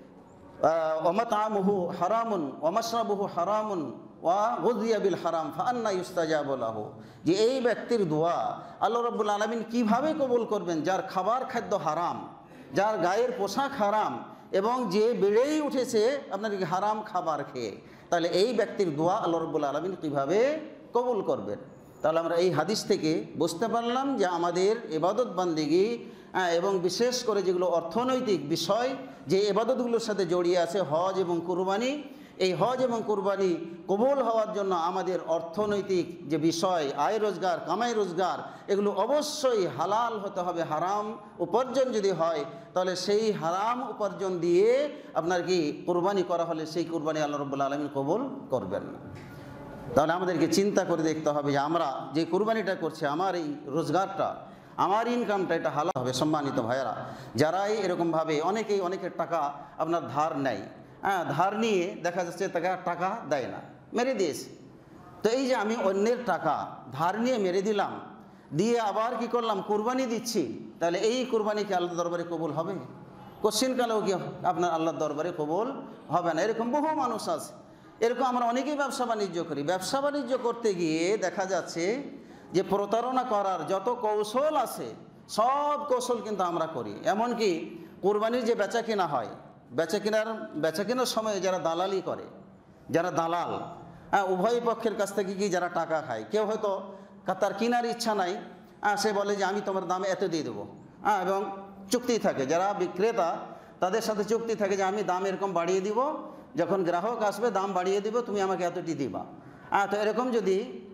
ওমাতামুহু হারামুন ওমাশরাবুহু হারামুন ওয়া গুযিয়া বিল হারাম ফাআন্না ইউস্তাজাবু লাহু, যে এই ব্যক্তির দোয়া আল্লাহ রাব্বুল আলামিন কিভাবে কবুল করবেন, যার খাবার খাদ্য হারাম, যার গায়ের পোশাক হারাম, এবং যে বেড়েই উঠেছে আপনার হারাম খাবার খেয়ে, তাহলে এই ব্যক্তির দোয়া আল্লাহ রাব্বুল আলামিন কিভাবে কবুল করবেন। তাহলে আমরা এই হাদিস থেকে বুঝতে পারলাম যে আমাদের ইবাদত বান্দিগি এবং বিশেষ করে যেগুলো অর্থনৈতিক বিষয়, যে ইবাদতগুলোর সাথে জড়িয়ে আছে হজ এবং কুরবানি, এই হজ এবং কুরবানি কবুল হওয়ার জন্য আমাদের অর্থনৈতিক যে বিষয়, আয় রোজগার, কামাই রোজগার, এগুলো অবশ্যই হালাল হতে হবে। হারাম উপার্জন যদি হয় তাহলে সেই হারাম উপার্জন দিয়ে আপনার কি কুরবানি করা হলে সেই কুরবানি আল্লাহ রাব্বুল আলামিন কবুল করবেন না। তাহলে আমাদেরকে চিন্তা করে দেখতে হবে যে আমরা যে কুরবানিটা করছি, আমার এই রোজগারটা, আমার ইনকামটা এটা হালাল হবে। সম্মানিত ভাইয়েরা, যারাই এরকমভাবে অনেকেই অনেকের টাকা আপনার ধার নেয়, হ্যাঁ ধার নিয়ে দেখা যাচ্ছে তাকে টাকা দেয় না, মেরে দিয়েছে। তো এই যে আমি অন্যের টাকা ধার নিয়ে মেরে দিলাম, দিয়ে আবার কি করলাম, কুরবানি দিচ্ছি, তাহলে এই কুরবানি কি আল্লাহর দরবারে কবুল হবে? কোশ্চিনকালেও কি আপনার আল্লাহর দরবারে কবুল হবে না। এরকম বহু মানুষ আছে। এরকম আমরা অনেকেই ব্যবসা বাণিজ্য করি, ব্যবসা বাণিজ্য করতে গিয়ে দেখা যাচ্ছে যে প্রতারণা করার যত কৌশল আছে সব কৌশল কিন্তু আমরা করি। এমনকি কুরবানির যে বেচা কেনা হয়, বেচা কেনার বেচা কেনার সময় যারা দালালি করে, যারা দালাল, হ্যাঁ উভয় পক্ষের কাছ থেকে কি যারা টাকা খায়, কেউ হয়তো তার কেনার ইচ্ছা নাই, হ্যাঁ সে বলে যে আমি তোমার দামে এত দিয়ে দেবো, হ্যাঁ এবং চুক্তি থাকে, যারা বিক্রেতা তাদের সাথে চুক্তি থাকে যে আমি দাম এরকম বাড়িয়ে দিব, যখন গ্রাহক আসবে দাম বাড়িয়ে দিব, তুমি আমাকে এতটি দিবা। হ্যাঁ, তো এরকম যদি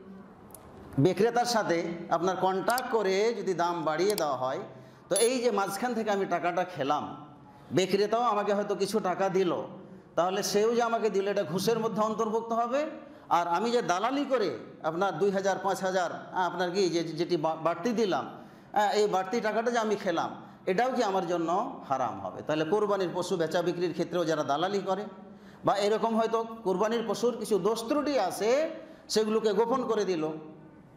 বিক্রেতার সাথে আপনার কন্ট্যাক্ট করে যদি দাম বাড়িয়ে দেওয়া হয়, তো এই যে মাঝখান থেকে আমি টাকাটা খেলাম, বিক্রেতাও আমাকে হয়তো কিছু টাকা দিল, তাহলে সেও যে আমাকে দিল এটা ঘুষের মধ্যে অন্তর্ভুক্ত হবে। আর আমি যে দালালি করে আপনার দুই হাজার পাঁচ হাজার আপনার কি যে যেটি বাড়তি দিলাম, এই বাড়তি টাকাটা যে আমি খেলাম, এটাও কি আমার জন্য হারাম হবে। তাহলে কোরবানির পশু বেচা বিক্রির ক্ষেত্রেও যারা দালালি করে, বা এরকম হয়তো কোরবানির পশুর কিছু দোষ ত্রুটি আছে সেগুলোকে গোপন করে দিল,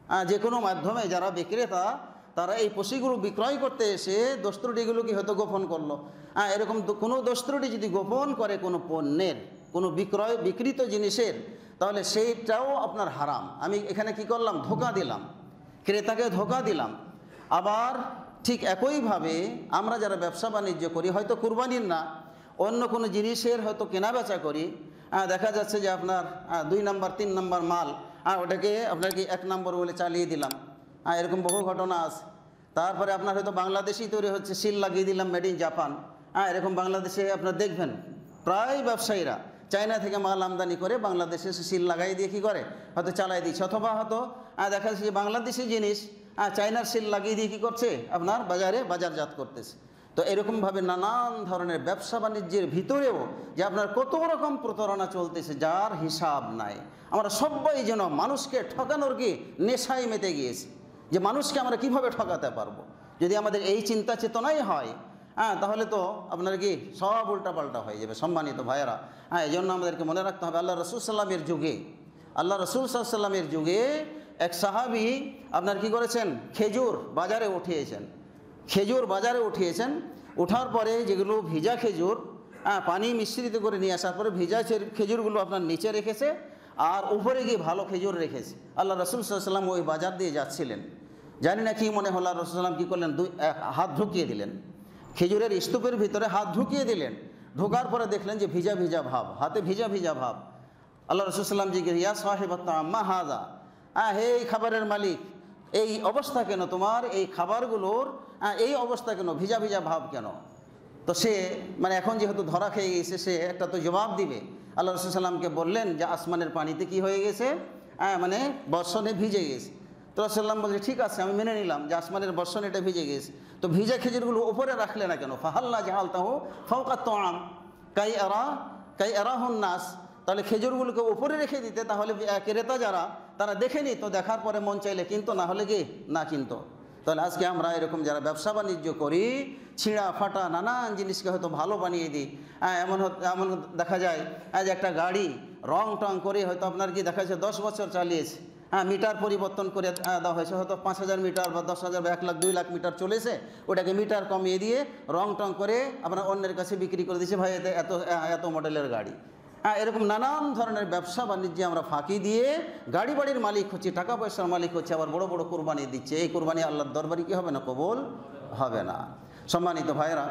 যে কোনো মাধ্যমে যারা বিক্রেতা তারা এই পশুগুলো বিক্রয় করতে এসে দোষ ত্রুটিগুলো কি হয়তো গোপন করলো। হ্যাঁ, এরকম কোনো দোষ ত্রুটি যদি গোপন করে কোনো পণ্যের, কোনো বিক্রয় বিকৃত জিনিসের, তাহলে সেইটাও আপনার হারাম। আমি এখানে কি করলাম, ধোঁকা দিলাম, ক্রেতাকে ধোঁকা দিলাম। আবার ঠিক একইভাবে আমরা যারা ব্যবসা বাণিজ্য করি, হয়তো কুরবানির না, অন্য কোনো জিনিসের হয়তো কেনা বেচা করি, দেখা যাচ্ছে যে আপনার দুই নাম্বার তিন নাম্বার মাল, আর ওটাকে আপনার কি এক নম্বর বলে চালিয়ে দিলাম। হ্যাঁ, এরকম বহু ঘটনা আছে। তারপরে আপনার হয়তো বাংলাদেশি তৈরি হচ্ছে, সিল লাগিয়ে দিলাম মেড ইন জাপান। হ্যাঁ, এরকম বাংলাদেশে আপনার দেখবেন প্রায় ব্যবসায়ীরা চায়না থেকে মাল আমদানি করে বাংলাদেশে সিল লাগাই দিয়ে কী করে, হয়তো চালাই দিচ্ছে, অথবা হয়তো দেখা যাচ্ছে যে বাংলাদেশি জিনিস চায়নার সিল লাগিয়ে দিয়ে কী করছে, আপনার বাজারে বাজারজাত করতেছে। তো এরকমভাবে নানান ধরনের ব্যবসা বাণিজ্যের ভিতরেও যে আপনার কত রকম প্রতারণা চলতেছে যার হিসাব নাই। আমরা সবাই যেন মানুষকে ঠকানোর কি নেশায় মেতে গিয়েছি, যে মানুষকে আমরা কিভাবে ঠকাতে পারবো। যদি আমাদের এই চিন্তা চেতনাই হয়, হ্যাঁ, তাহলে তো আপনার কি সব উল্টাপাল্টা হয়ে যাবে। সম্মানিত ভাইয়েরা, হ্যাঁ, এই জন্য আমাদেরকে মনে রাখতে হবে, আল্লাহ রসুল সাল্লামের যুগে আল্লাহ রসুল সাল্লামের যুগে এক সাহাবি আপনার কি করেছেন, খেজুর বাজারে উঠিয়েছেন। খেজুর বাজারে উঠিয়েছেন, ওঠার পরে যেগুলো ভিজা খেজুর, হ্যাঁ, পানি মিশ্রিত করে নিয়ে আসার পরে ভিজা খেজুরগুলো আপনার নিচে রেখেছে, আর উপরে গিয়ে ভালো খেজুর রেখেছে। আল্লাহ রসুল সাল্লাম ওই বাজার দিয়ে যাচ্ছিলেন, জানি না কি মনে হলো, রসুল সাল্লাম কী করলেন, দুই হাত ঢুকিয়ে দিলেন, খেজুরের স্তূপের ভিতরে হাত ঢুকিয়ে দিলেন। ঢোকার পরে দেখলেন যে ভিজা ভিজা ভাব, হাতে ভিজা ভিজা ভাব। আল্লাহ রসুল সাল্লাম জিজ্ঞেস, ইয়া সাহেবাত আম্মা হাজা, হ্যাঁ, হে এই খাবারের মালিক, এই অবস্থা কেন তোমার, এই খাবারগুলোর এই অবস্থা কেন, ভিজা ভিজা ভাব কেন? তো সে মানে এখন যেহেতু ধরা খেয়ে গেছে, সে একটা তো জবাব দিবে। আল্লাহ রসুল সাল্লামকে বললেন যে আসমানের পানিতে কি হয়ে গেছে, হ্যাঁ, মানে বর্ষণে ভিজে গেছে। তো রাসূলুল্লাহ বলছে ঠিক আছে, আমি মেনে নিলাম যে আসমানের বর্ষণে এটা ভিজে গেছে। তো ভিজা খেজুরগুলো উপরে রাখলে না কেন? ফাহাল্লা জাহালতাহু ফাওকা তাআম কাই আরা কাই আরাহুন নাস, তাহলে খেজুরগুলোকে উপরে রেখে দিতে, তাহলে ক্রেতা যারা তারা দেখে নিত, দেখার পরে মন চাইলে কিন্তু, না হলে কি না কিনতো। তাহলে আজকে আমরা এরকম যারা ব্যবসা বাণিজ্য করি, ছিঁড়া ফাটা নানান জিনিসকে হয়তো ভালো বানিয়ে দিই। হ্যাঁ, এমন এমন দেখা যায় যে একটা গাড়ি রং টং করে হয়তো আপনার কি দেখা যাচ্ছে দশ বছর চালিয়েছে, হ্যাঁ, মিটার পরিবর্তন করে দেওয়া হয়েছে, হয়তো পাঁচ হাজার মিটার বা দশ হাজার বা এক লাখ দুই লাখ মিটার চলেছে, ওটাকে মিটার কমিয়ে দিয়ে রং টং করে আপনার অন্যের কাছে বিক্রি করে দিচ্ছে, ভাই এতে এত এত মডেলের গাড়ি। হ্যাঁ, এরকম নানান ধরনের ব্যবসা বাণিজ্যে আমরা ফাঁকি দিয়ে গাড়ি বাড়ির মালিক হচ্ছি, টাকা পয়সার মালিক হচ্ছে, আবার বড় বড় কোরবানি দিচ্ছে। এই কোরবানি আল্লাহর দরবারে কি হবে না, কবুল হবে না। সম্মানিত ভাইরা,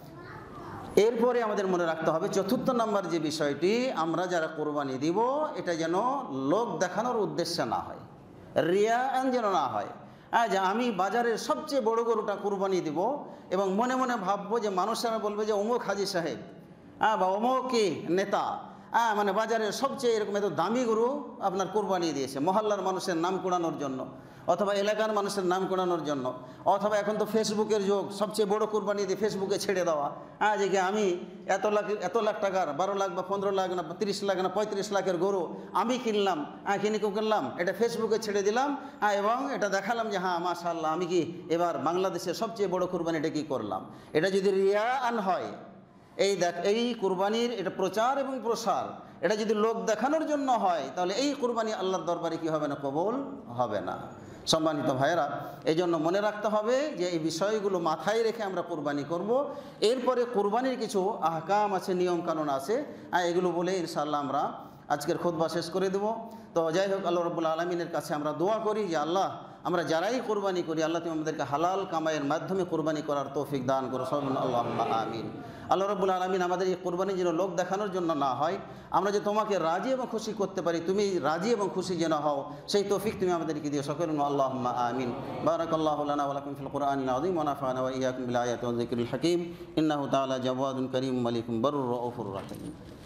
এরপরে আমাদের মনে রাখতে হবে চতুর্থ নম্বর যে বিষয়টি, আমরা যারা কোরবানি দিব এটা যেন লোক দেখানোর উদ্দেশ্যে না হয়, রিয়ান যেন না হয়। হ্যাঁ, যে আমি বাজারের সবচেয়ে বড় গরুটা কোরবানি দিব এবং মনে মনে ভাববো যে মানুষেরা বলবে যে অমুক হাজি সাহেব, হ্যাঁ, বা অমুক কি নেতা, হ্যাঁ, মানে বাজারের সবচেয়ে এরকম এত দামি গরু আপনার কোরবানি দিয়েছে, মহল্লার মানুষের নাম কুড়ানোর জন্য, অথবা এলাকার মানুষের নাম কুড়ানোর জন্য, অথবা এখন তো ফেসবুকের যুগ, সবচেয়ে বড় কোরবানি দিয়ে ফেসবুকে ছেড়ে দেওয়া। হ্যাঁ, যে আমি এত লাখ এত লাখ টাকার বারো লাখ বা পনেরো লাখ না তিরিশ লাখ না পঁয়ত্রিশ লাখের গরু আমি কিনলাম, হ্যাঁ, কিনে কিনলাম, এটা ফেসবুকে ছেড়ে দিলাম, হ্যাঁ, এবং এটা দেখালাম যে হ্যাঁ মাশাআল্লাহ আমি কি এবার বাংলাদেশের সবচেয়ে বড় কোরবানি এটা কি করলাম। এটা যদি রিয়ান হয়, এই দেখ এই কুরবানির এটা প্রচার এবং প্রসার, এটা যদি লোক দেখানোর জন্য হয়, তাহলে এই কুরবানি আল্লাহর দরবারে কি হবে না, কবুল হবে না। সম্মানিত ভাইয়েরা, এই জন্য মনে রাখতে হবে যে এই বিষয়গুলো মাথায় রেখে আমরা কুরবানি করব। এরপরে কুরবানির কিছু আহকাম আছে, নিয়মকানুন আছে, আর এগুলো বলে ইনশাআল্লাহ আমরা আজকের খুতবা শেষ করে দেব। তো যাই হোক, আল্লাহ রাব্বুল আলামিনের কাছে আমরা দোয়া করি যে আল্লাহ, আমরা যারাই কোরবানি করি আল্লাহ তুমি আমাদেরকে হালাল কামাইয়ের মাধ্যমে কোরবানি করার তৌফিক দান করো, আল্লাহুম্মা আমিন। আল্লাহ রাব্বুল আলামিন আমাদের এই কোরবানি যেন লোক দেখানোর জন্য না হয়, আমরা যে তোমাকে রাজি এবং খুশি করতে পারি, তুমি রাজি এবং খুশি যেন হও, সেই তৌফিক তুমি আমাদেরকে দিও, সকলুন আল্লাহুম্মা আমিন। বারাকাল্লাহু লানা ওয়া লাকুম ফিল কুরআনিল আযীম ওয়া নাফা'না ওয়া ইয়্যাকুম বিল আয়াতি ওয়াজ যিকরিল হাকীম। ইন্নাহু তাআলা জাওয়াদুন কারীম মালিকুম বারুর রাউফুর রাহিম।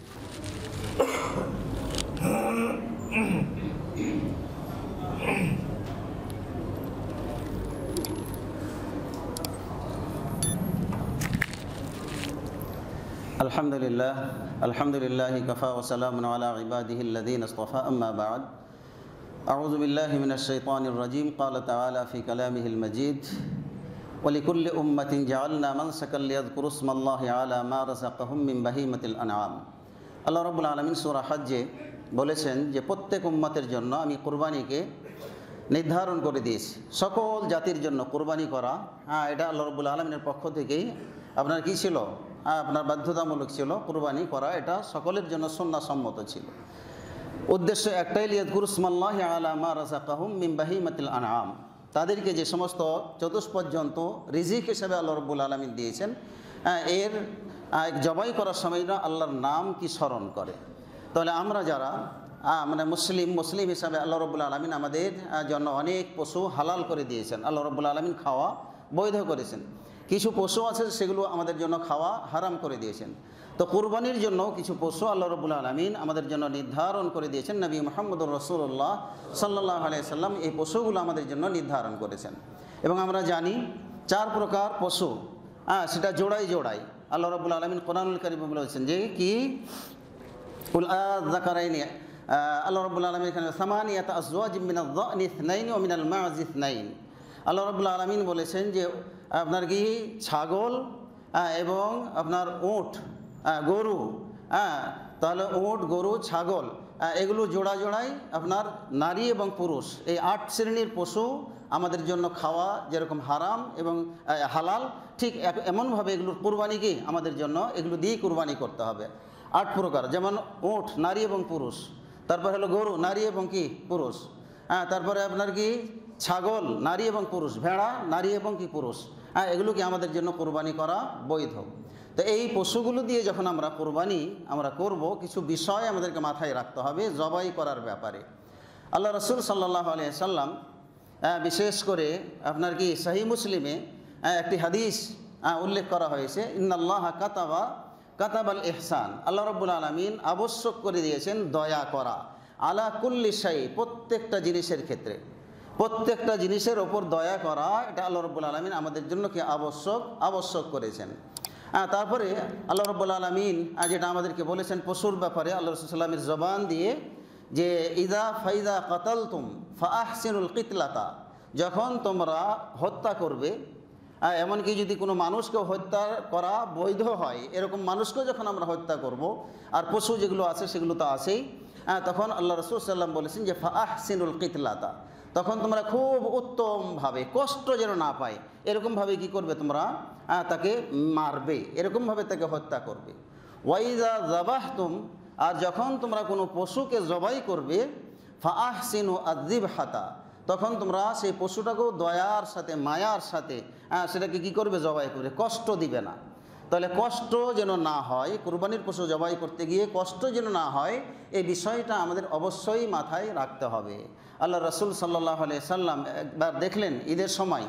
আলহামদুলিল্লাহ আলহামদুলিল্লাহি কাফা ওয়া সালামুন আলা ইবাদিহিল্লাযীনা ইসতাফা, আম্মা বা'দ। আউযু বিল্লাহি মিনাশ শাইতানির রাজীম। ক্বালা তাআলা ফি কালামিহিল মাজিদ, ওয়া লিকুল্লি উম্মাতিন জাআলনা মানসাকান লিয়াযকুরু ইসমাল্লাহি আলা মা রাযাকাহুম মিন বাহিমাতিল আনআম। আল্লাহ রাব্বুল আলামিন সূরা হজ্জে বলেছেন যে প্রত্যেক উম্মতের জন্য আমি কুরবানিকে নির্ধারণ করে দিয়েছে সকল জাতির জন্য কোরবানি করা। হ্যাঁ, এটা আল্লাহ রাব্বুল আলামিনের পক্ষ থেকেই আপনার কি ছিল, হ্যাঁ, আপনার বাধ্যতামূলক ছিল কোরবানি করা, এটা সকলের জন্য সুন্নাহসম্মত ছিল। উদ্দেশ্য একটাই, লিয়াযকুরু ইসমাল্লাহি আলা মা রাযাকাহুম মিন বাহিমাতিল আনআম, তাদেরকে যে সমস্ত চতুষ্পর্যন্ত রিজিক হিসেবে আল্লাহ রাব্বুল আলামিন দিয়েছেন, এর জবাই করার সময় না আল্লাহর নাম কি স্মরণ করে। তাহলে আমরা যারা মানে মুসলিম মুসলিম হিসাবে আল্লাহ রাব্বুল আলামিন আমাদের জন্য অনেক পশু হালাল করে দিয়েছেন, আল্লাহ রাব্বুল আলামিন খাওয়া বৈধ করেছেন। কিছু পশু আছে সেগুলো আমাদের জন্য খাওয়া হারাম করে দিয়েছেন। তো কুরবানির জন্য কিছু পশু আল্লাহ রাব্বুল আলামিন আমাদের জন্য নির্ধারণ করে দিয়েছেন। নবী মুহাম্মদুর রাসূলুল্লাহ সাল্লাল্লাহু আলাইহি সাল্লাম এই পশুগুলো আমাদের জন্য নির্ধারণ করেছেন। এবং আমরা জানি চার প্রকার পশু, হ্যাঁ, সেটা জোড়াই জোড়াই আল্লাহ রাব্বুল আলামিন কোরআনুল কারীমে বলেছেন যে কি, কুল আযাকারাইনি, আল্লাহ রাব্বুল আলামিন এখানে সামানিয়াতা আজওয়াজিম মিনাল যানি ইসনাইন ওয়া মিনাল মা'জি ইসনাইন, আল্লাহ রাব্বুল আলামিন বলেছেন যে আপনার কি ছাগল এবং আপনার উট গরু, হ্যাঁ, তাহলে উট গরু ছাগল এগুলো জোড়া জোড়াই আপনার নারী এবং পুরুষ, এই আট শ্রেণীর পশু আমাদের জন্য খাওয়া যেরকম হারাম এবং হালাল, ঠিক এমনভাবে এগুলোর কুরবানি কি আমাদের জন্য এগুলো দিয়েই কুরবানি করতে হবে। আট প্রকার, যেমন উট নারী এবং পুরুষ, তারপর হলো গরু নারী এবং কি পুরুষ, হ্যাঁ, তারপরে আপনার কি ছাগল নারী এবং পুরুষ, ভেড়া নারী এবং কি পুরুষ, হ্যাঁ, এগুলো কি আমাদের জন্য কুরবানি করা বৈধ। তো এই পশুগুলো দিয়ে যখন আমরা কুরবানি আমরা করব, কিছু বিষয় আমাদেরকে মাথায় রাখতে হবে জবাই করার ব্যাপারে। আল্লাহ রাসূল সাল্লাল্লাহু আলাইহি সাল্লাম বিশেষ করে আপনার কি সহিহ মুসলিমে একটি হাদিস উল্লেখ করা হয়েছে, ইন্নাল্লাহা কাতাবা কাতাবাল ইহসান, আল্লাহ রাব্বুল আলামিন আবশ্যক করে দিয়েছেন দয়া করা, আলা কুল্লি শাই, প্রত্যেকটা জিনিসের ক্ষেত্রে, প্রত্যেকটা জিনিসের ওপর দয়া করা, এটা আল্লাহ রাব্বুল আলামিন আমাদের জন্য কি আবশ্যক আবশ্যক করেছেন। তারপরে আল্লাহ রাব্বুল আলামিন যেটা আমাদেরকে বলেছেন পশুর ব্যাপারে আল্লাহ রাসূল সাল্লাল্লাহু আলাইহি ওয়াসাল্লামের জবান দিয়ে, যে ইদা ফাইদা কাতালতুম ফাআহসিনুল কিতলাতা, যখন তোমরা হত্যা করবে, এমনকি যদি কোনো মানুষকে হত্যা করা বৈধ হয় এরকম মানুষকেও যখন আমরা হত্যা করব, আর পশু যেগুলো আছে সেগুলো তো আছেই, তখন আল্লাহ রাসূল সাল্লাল্লাহু আলাইহি ওয়াসাল্লাম বলেছেন যে ফাআহসিনুল কিতলাতা, তখন তোমরা খুব উত্তমভাবে, কষ্ট যেন না পায় এরকমভাবে কি করবে, তোমরা তাকে মারবে, এরকমভাবে তাকে হত্যা করবে। ওয়াইদা যাবাহতুম, আর যখন তোমরা কোনো পশুকে জবাই করবে, ফাআহসিনু আযযিবহাতা, তখন তোমরা সেই পশুটাকেও দয়ার সাথে মায়ার সাথে সেটাকে কি করবে, জবাই করবে, কষ্ট দিবে না। তাহলে কষ্ট যেন না হয়, কুরবানির পশু জবাই করতে গিয়ে কষ্ট যেন না হয়, এই বিষয়টা আমাদের অবশ্যই মাথায় রাখতে হবে। আল্লাহ রাসূল সাল্লাল্লাহু আলাইহি সাল্লাম একবার দেখলেন ঈদের সময়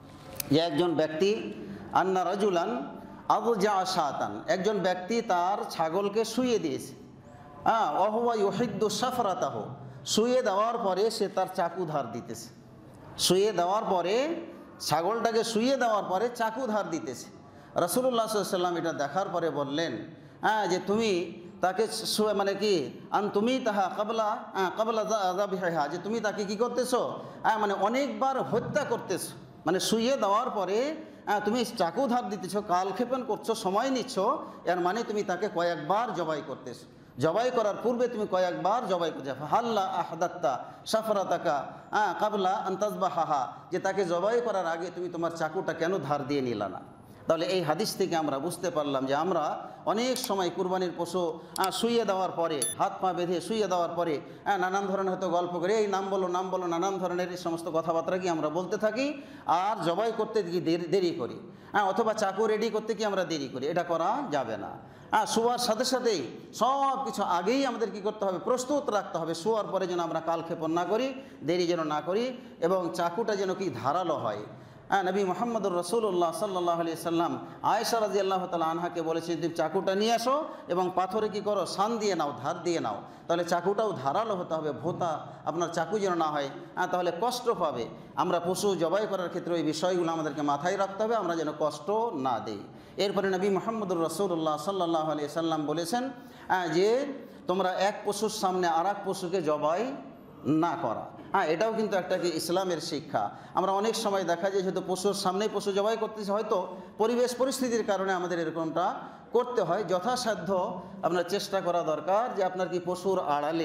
যে একজন ব্যক্তি, আন্না রাজুলান আযজা শাতান, একজন ব্যক্তি তার ছাগলকে শুইয়ে দিয়েছে, হ্যাঁ, ওয়াহুয়া ইউহিদ্দু সাফরাতাহু, শুইয়ে দেওয়ার পরে সে তার চাকু ধার দিতেছে, শুইয়ে দেওয়ার পরে ছাগলটাকে শুইয়ে দেওয়ার পরে চাকু ধার দিতেছে। রাসূলুল্লাহ সাল্লাল্লাহু আলাইহি ওয়াসাল্লাম এটা দেখার পরে বললেন, হ্যাঁ, যে তুমি তাকে মানে কি আন তুমি তাহা কাবলা কাবলা যাবিহা, যে তুমি তাকে কি করতেছো, হ্যাঁ, মানে অনেকবার হত্যা করতেছো, মানে শুইয়ে দেওয়ার পরে তুমি চাকু ধার দিতেছো, কালক্ষেপণ করছো, সময় নিচ্ছ, এর মানে তুমি তাকে কয়েকবার জবাই করতেছো, জবাই করার পূর্বে তুমি কয়েকবার জবাই করছো। হাল্লা আহদাত্তা সাফরাতাকা হ্যাঁ কাবলা আন তাযবাহাহা, যে তাকে জবাই করার আগে তুমি তোমার চাকুটা কেন ধার দিয়ে নিলা না। তাহলে এই হাদিস থেকে আমরা বুঝতে পারলাম যে আমরা অনেক সময় কুরবানির পশু শুইয়ে দেওয়ার পরে, হাত পা বেঁধে শুইয়ে দেওয়ার পরে নানান ধরনের হয়তো গল্প করে এই নাম বলো নাম বলো নানান ধরনের এই সমস্ত কথাবার্তা কি আমরা বলতে থাকি, আর জবাই করতে গিয়ে দেরি করি, হ্যাঁ, অথবা চাকু রেডি করতে কি আমরা দেরি করি, এটা করা যাবে না। হ্যাঁ, শোয়ার সাথে সাথেই সব কিছু আগেই আমাদের কি করতে হবে, প্রস্তুত রাখতে হবে, শোয়ার পরে যেন আমরা কালক্ষেপণ না করি, দেরি যেন না করি, এবং চাকুটা যেন কি ধারালো হয়। হ্যাঁ, নবী মুহাম্মদুর রাসূলুল্লাহ সাল্লাল্লাহু আলাইহি সাল্লাম আয়েশা রাদিয়াল্লাহু তাআলা আনহাকে বলেছেন, তুমি চাকুটা নিয়ে আসো এবং পাথরে কি করো, শান দিয়ে নাও, ধার দিয়ে নাও, তাহলে চাকুটাও ধারালো হতে হবে, ভোঁতা আপনার চাকু যেন না হয়, হ্যাঁ, তাহলে কষ্ট পাবে। আমরা পশু জবাই করার ক্ষেত্রে এই বিষয়গুলো আমাদেরকে মাথায় রাখতে হবে, আমরা যেন কষ্ট না দেই। এরপরে নবী মুহাম্মদুর রাসূলুল্লাহ সাল্লাল্লাহু আলাইহি সাল্লাম বলেছেন যে তোমরা এক পশুর সামনে আর এক পশুকে জবাই না করা। হ্যাঁ, এটাও কিন্তু একটা কি ইসলামের শিক্ষা। আমরা অনেক সময় দেখা যায় যেহেতু পশুর সামনেই পশু জবাই করতেছে, হয়তো পরিবেশ পরিস্থিতির কারণে আমাদের এরকমটা করতে হয়। যথাসাধ্য আপনার চেষ্টা করা দরকার যে আপনার কি পশুর আড়ালে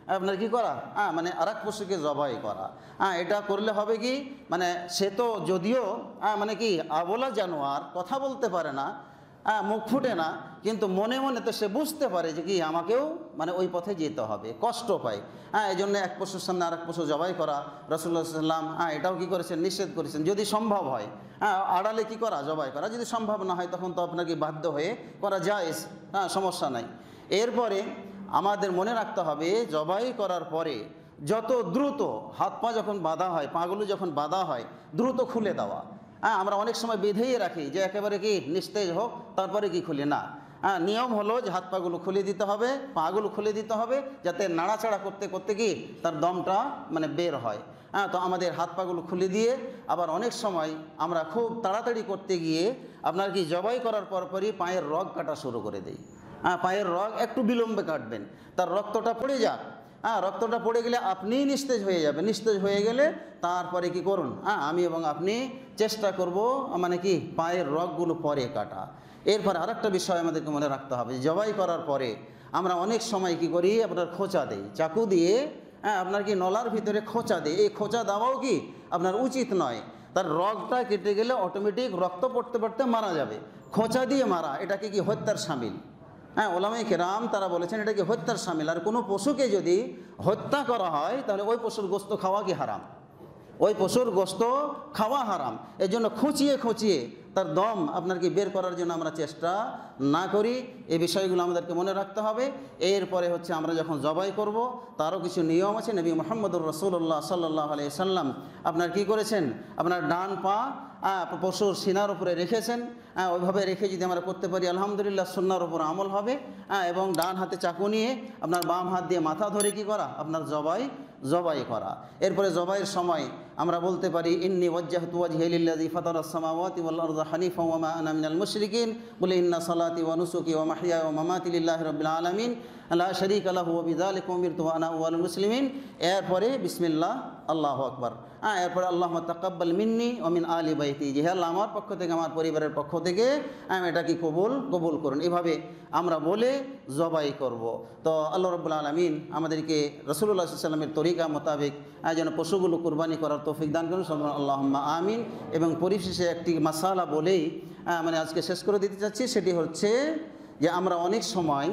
আপনার কি করা, হ্যাঁ মানে আর এক পশুকে জবাই করা। হ্যাঁ এটা করলে হবে কি, মানে সে তো যদিও হ্যাঁ মানে কি আবলা জানোয়ার, কথা বলতে পারে না, হ্যাঁ মুখ ফুটে না, কিন্তু মনে মনে তো সে বুঝতে পারে যে কি আমাকেও মানে ওই পথে যেতে হবে, কষ্ট পায়। হ্যাঁ এই জন্য এক পশুর সামনে আর এক পশু জবাই করা রাসূলুল্লাহ সাল্লাল্লাহু আলাইহি ওয়াসাল্লাম হ্যাঁ এটাও কী করেছেন, নিষেধ করেছেন। যদি সম্ভব হয় হ্যাঁ আড়ালে কী করা, জবাই করা। যদি সম্ভব না হয় তখন তো আপনাকে বাধ্য হয়ে করা জায়েজ, হ্যাঁ সমস্যা নাই। এরপরে আমাদের মনে রাখতে হবে জবাই করার পরে যত দ্রুত হাত পা যখন বাঁধা হয়, পাগুলো যখন বাঁধা হয় দ্রুত খুলে দেওয়া। হ্যাঁ আমরা অনেক সময় বেঁধেই রাখি যে একেবারে কি নিস্তেজ হোক তারপরে কি খুলি না। হ্যাঁ নিয়ম হলো যে হাত পাগুলো খুলে দিতে হবে, পাগুলো খুলে দিতে হবে, যাতে নাড়াচাড়া করতে করতে কি তার দমটা মানে বের হয়। হ্যাঁ তো আমাদের হাত পাগুলো খুলে দিয়ে আবার অনেক সময় আমরা খুব তাড়াতাড়ি করতে গিয়ে আপনার কি জবাই করার পরপরই পায়ের রগ কাটা শুরু করে দেই। হ্যাঁ পায়ের রগ একটু বিলম্বে কাটবেন, তার রক্তটা পড়ে যাক। হ্যাঁ রক্তটা পড়ে গেলে আপনিই নিস্তেজ হয়ে যাবে, নিস্তেজ হয়ে গেলে তারপরে কি করুন, হ্যাঁ আমি এবং আপনি চেষ্টা করব মানে কি পায়ের রগগুলো পরে কাটা। এরপর আরেকটা বিষয় আমাদেরকে মনে রাখতে হবে, জবাই করার পরে আমরা অনেক সময় কি করি, আপনার খোঁচা দেই, চাকু দিয়ে হ্যাঁ আপনার কি নলার ভিতরে খোঁচা দেয়। এই খোঁচা দেওয়াও কি আপনার উচিত নয়, তার রগটা কেটে গেলে অটোমেটিক রক্ত পড়তে পড়তে মারা যাবে। খোঁচা দিয়ে মারা এটাকে কি হত্যার শামিল। হ্যাঁ ওলামায়ে কেরাম তারা বলেছেন এটাকে হত্যার শামিল। আর কোনো পশুকে যদি হত্যা করা হয় তাহলে ওই পশুর গোশত খাওয়া কি হারাম, ওই পশুর গোশত খাওয়া হারাম। এই জন্য খুঁচিয়ে খুঁচিয়ে তার দম আপনার কি বের করার জন্য আমরা চেষ্টা না করি। এই বিষয়গুলো আমাদেরকে মনে রাখতে হবে। এরপরে হচ্ছে আমরা যখন জবাই করব তারও কিছু নিয়ম আছে। নবী মুহাম্মদুর রাসূলুল্লাহ সাল্লাল্লাহু আলাইহি সাল্লাম আপনার কি করেছেন, আপনার ডান পা পশুর সিনার উপরে রেখেছেন। হ্যাঁ ওইভাবে রেখে যদি আমরা করতে পারি আলহামদুলিল্লাহ সুন্নাহর উপর আমল হবে। হ্যাঁ এবং ডান হাতে চাকু নিয়ে আপনার বাম হাত দিয়ে মাথা ধরে কি করা, আপনার জবাই জবাই করা। এরপরে জবাইয়ের সময় আমরা বলতে পারি ইন্নী ওয়াজ্জাহতু ওয়াজহিয়া লিল্লাযী ফাতারাস সামাওয়াতি ওয়াল আরদা হানিফান ওয়া মা আনা মিনাল মুশরিকিন বলে ইন্না সালাতি ওয়া নুসুকি ওয়া মাহইয়ায়া ওয়া মামাতি লিল্লাহি রাব্বিল আলামিন লা শারীকা লাহু ওয়া বিযালিকা উমিরতু ওয়া আনা আউয়ালুল মুসলিমিন। এরপরে বিসমিল্লাহ আল্লাহু আকবার। হ্যাঁ এরপরে আল্লাহুম্মা তাকাব্বাল মিন্নি ওয়া মিন আলি বাইতি, যে আল্লাহ আমার পক্ষ থেকে আমার পরিবারের পক্ষ থেকে আমি এটা কি কবুল কবুল করুন। এভাবে আমরা বলে জবাই করব। তো আল্লাহ রাব্বুল আলামিন আমাদেরকে রাসূলুল্লাহ সাল্লাল্লাহু আলাইহি ওয়াসাল্লামের তরিকা মোতাবেক যেন পশুগুলো কুরবানি করার তৌফিক দান করুন, আল্লাহুম্মা আমিন। এবং পরিশেষে একটি মাসালা বলেই মানে আজকে শেষ করে দিতে চাচ্ছি, সেটি হচ্ছে যে আমরা অনেক সময়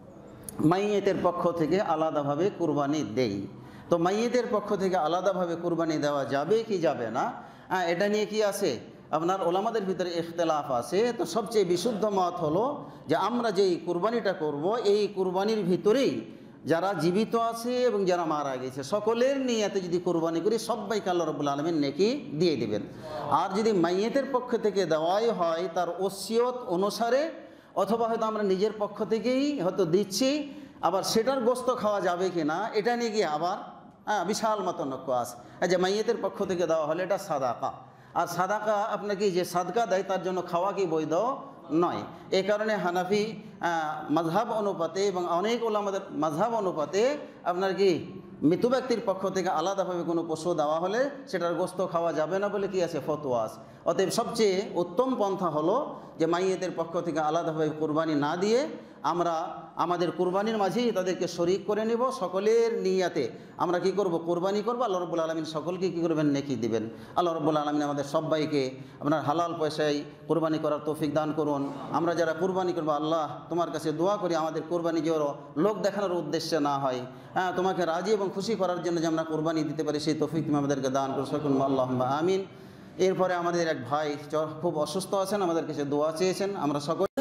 মাইয়েতের পক্ষ থেকে আলাদাভাবে কুরবানি দেই। তো মাইয়েতের পক্ষ থেকে আলাদাভাবে কুরবানি দেওয়া যাবে কি যাবে না, হ্যাঁ এটা নিয়ে কি আছে আপনার ওলামাদের ভিতরে ইখতিলাফ আছে। তো সবচেয়ে বিশুদ্ধ মত হলো যে আমরা যেই কুরবানিটা করব এই কুরবানির ভিতরেই যারা জীবিত আছে এবং যারা মারা গেছে সকলের নিয়াতে যদি কুরবানি করি সবাইকে আল্লাহ রাব্বুল আলামিন নেকি দিয়ে দিবেন। আর যদি মাইয়েতের পক্ষ থেকে দেওয়াই হয় তার ওসিয়ত অনুসারে, অথবা হয়তো আমরা নিজের পক্ষ থেকেই হয়তো দিচ্ছি, আবার সেটার গোশত খাওয়া যাবে কি না এটা নিয়ে গিয়ে আবার হ্যাঁ বিশাল মতনৈক্য আছে। যে মাইয়েতের পক্ষ থেকে দেওয়া হলে এটা সাদাকা, আর সাদাকা আপনাকে যে সাদকা দেয় তার জন্য খাওয়া কি বৈধ নয়। এই কারণে হানাফি মাযহাব অনুপাতে এবং অনেক ওলামাদের মাযহাব অনুপাতে আপনার কি মৃত ব্যক্তির পক্ষ থেকে আলাদাভাবে কোনো পশু দেওয়া হলে সেটার গোশত খাওয়া যাবে না বলে কি আছে ফতোয়া আছে। অতএব সবচেয়ে উত্তম পন্থা হলো যে মাইয়েতের পক্ষ থেকে আলাদাভাবে কুরবানি না দিয়ে আমরা আমাদের কুরবানির মাঝেই তাদেরকে শরীক করে নিব। সকলের নিয়াতে আমরা কি করব, কুরবানি করব। আল্লাহ রাব্বুল আলামিন সকলকে কী করবেন, নেকি দিবেন। আল্লাহ রাব্বুল আলামিন আমাদের সবাইকে আপনার হালাল পয়সায় কুরবানি করার তৌফিক দান করুন। আমরা যারা কুরবানি করবো আল্লাহ তোমার কাছে দোয়া করি আমাদের কুরবানি যে লোক দেখানোর উদ্দেশ্যে না হয়, হ্যাঁ তোমাকে রাজি এবং খুশি করার জন্য যে আমরা কুরবানি দিতে পারি সেই তৌফিক তুমি আমাদেরকে দান করো, সকল আল্লাহুম্মা আমিন। এরপরে আমাদের এক ভাই খুব অসুস্থ আছেন, আমাদের কাছে দোয়া চেয়েছেন, আমরা সকল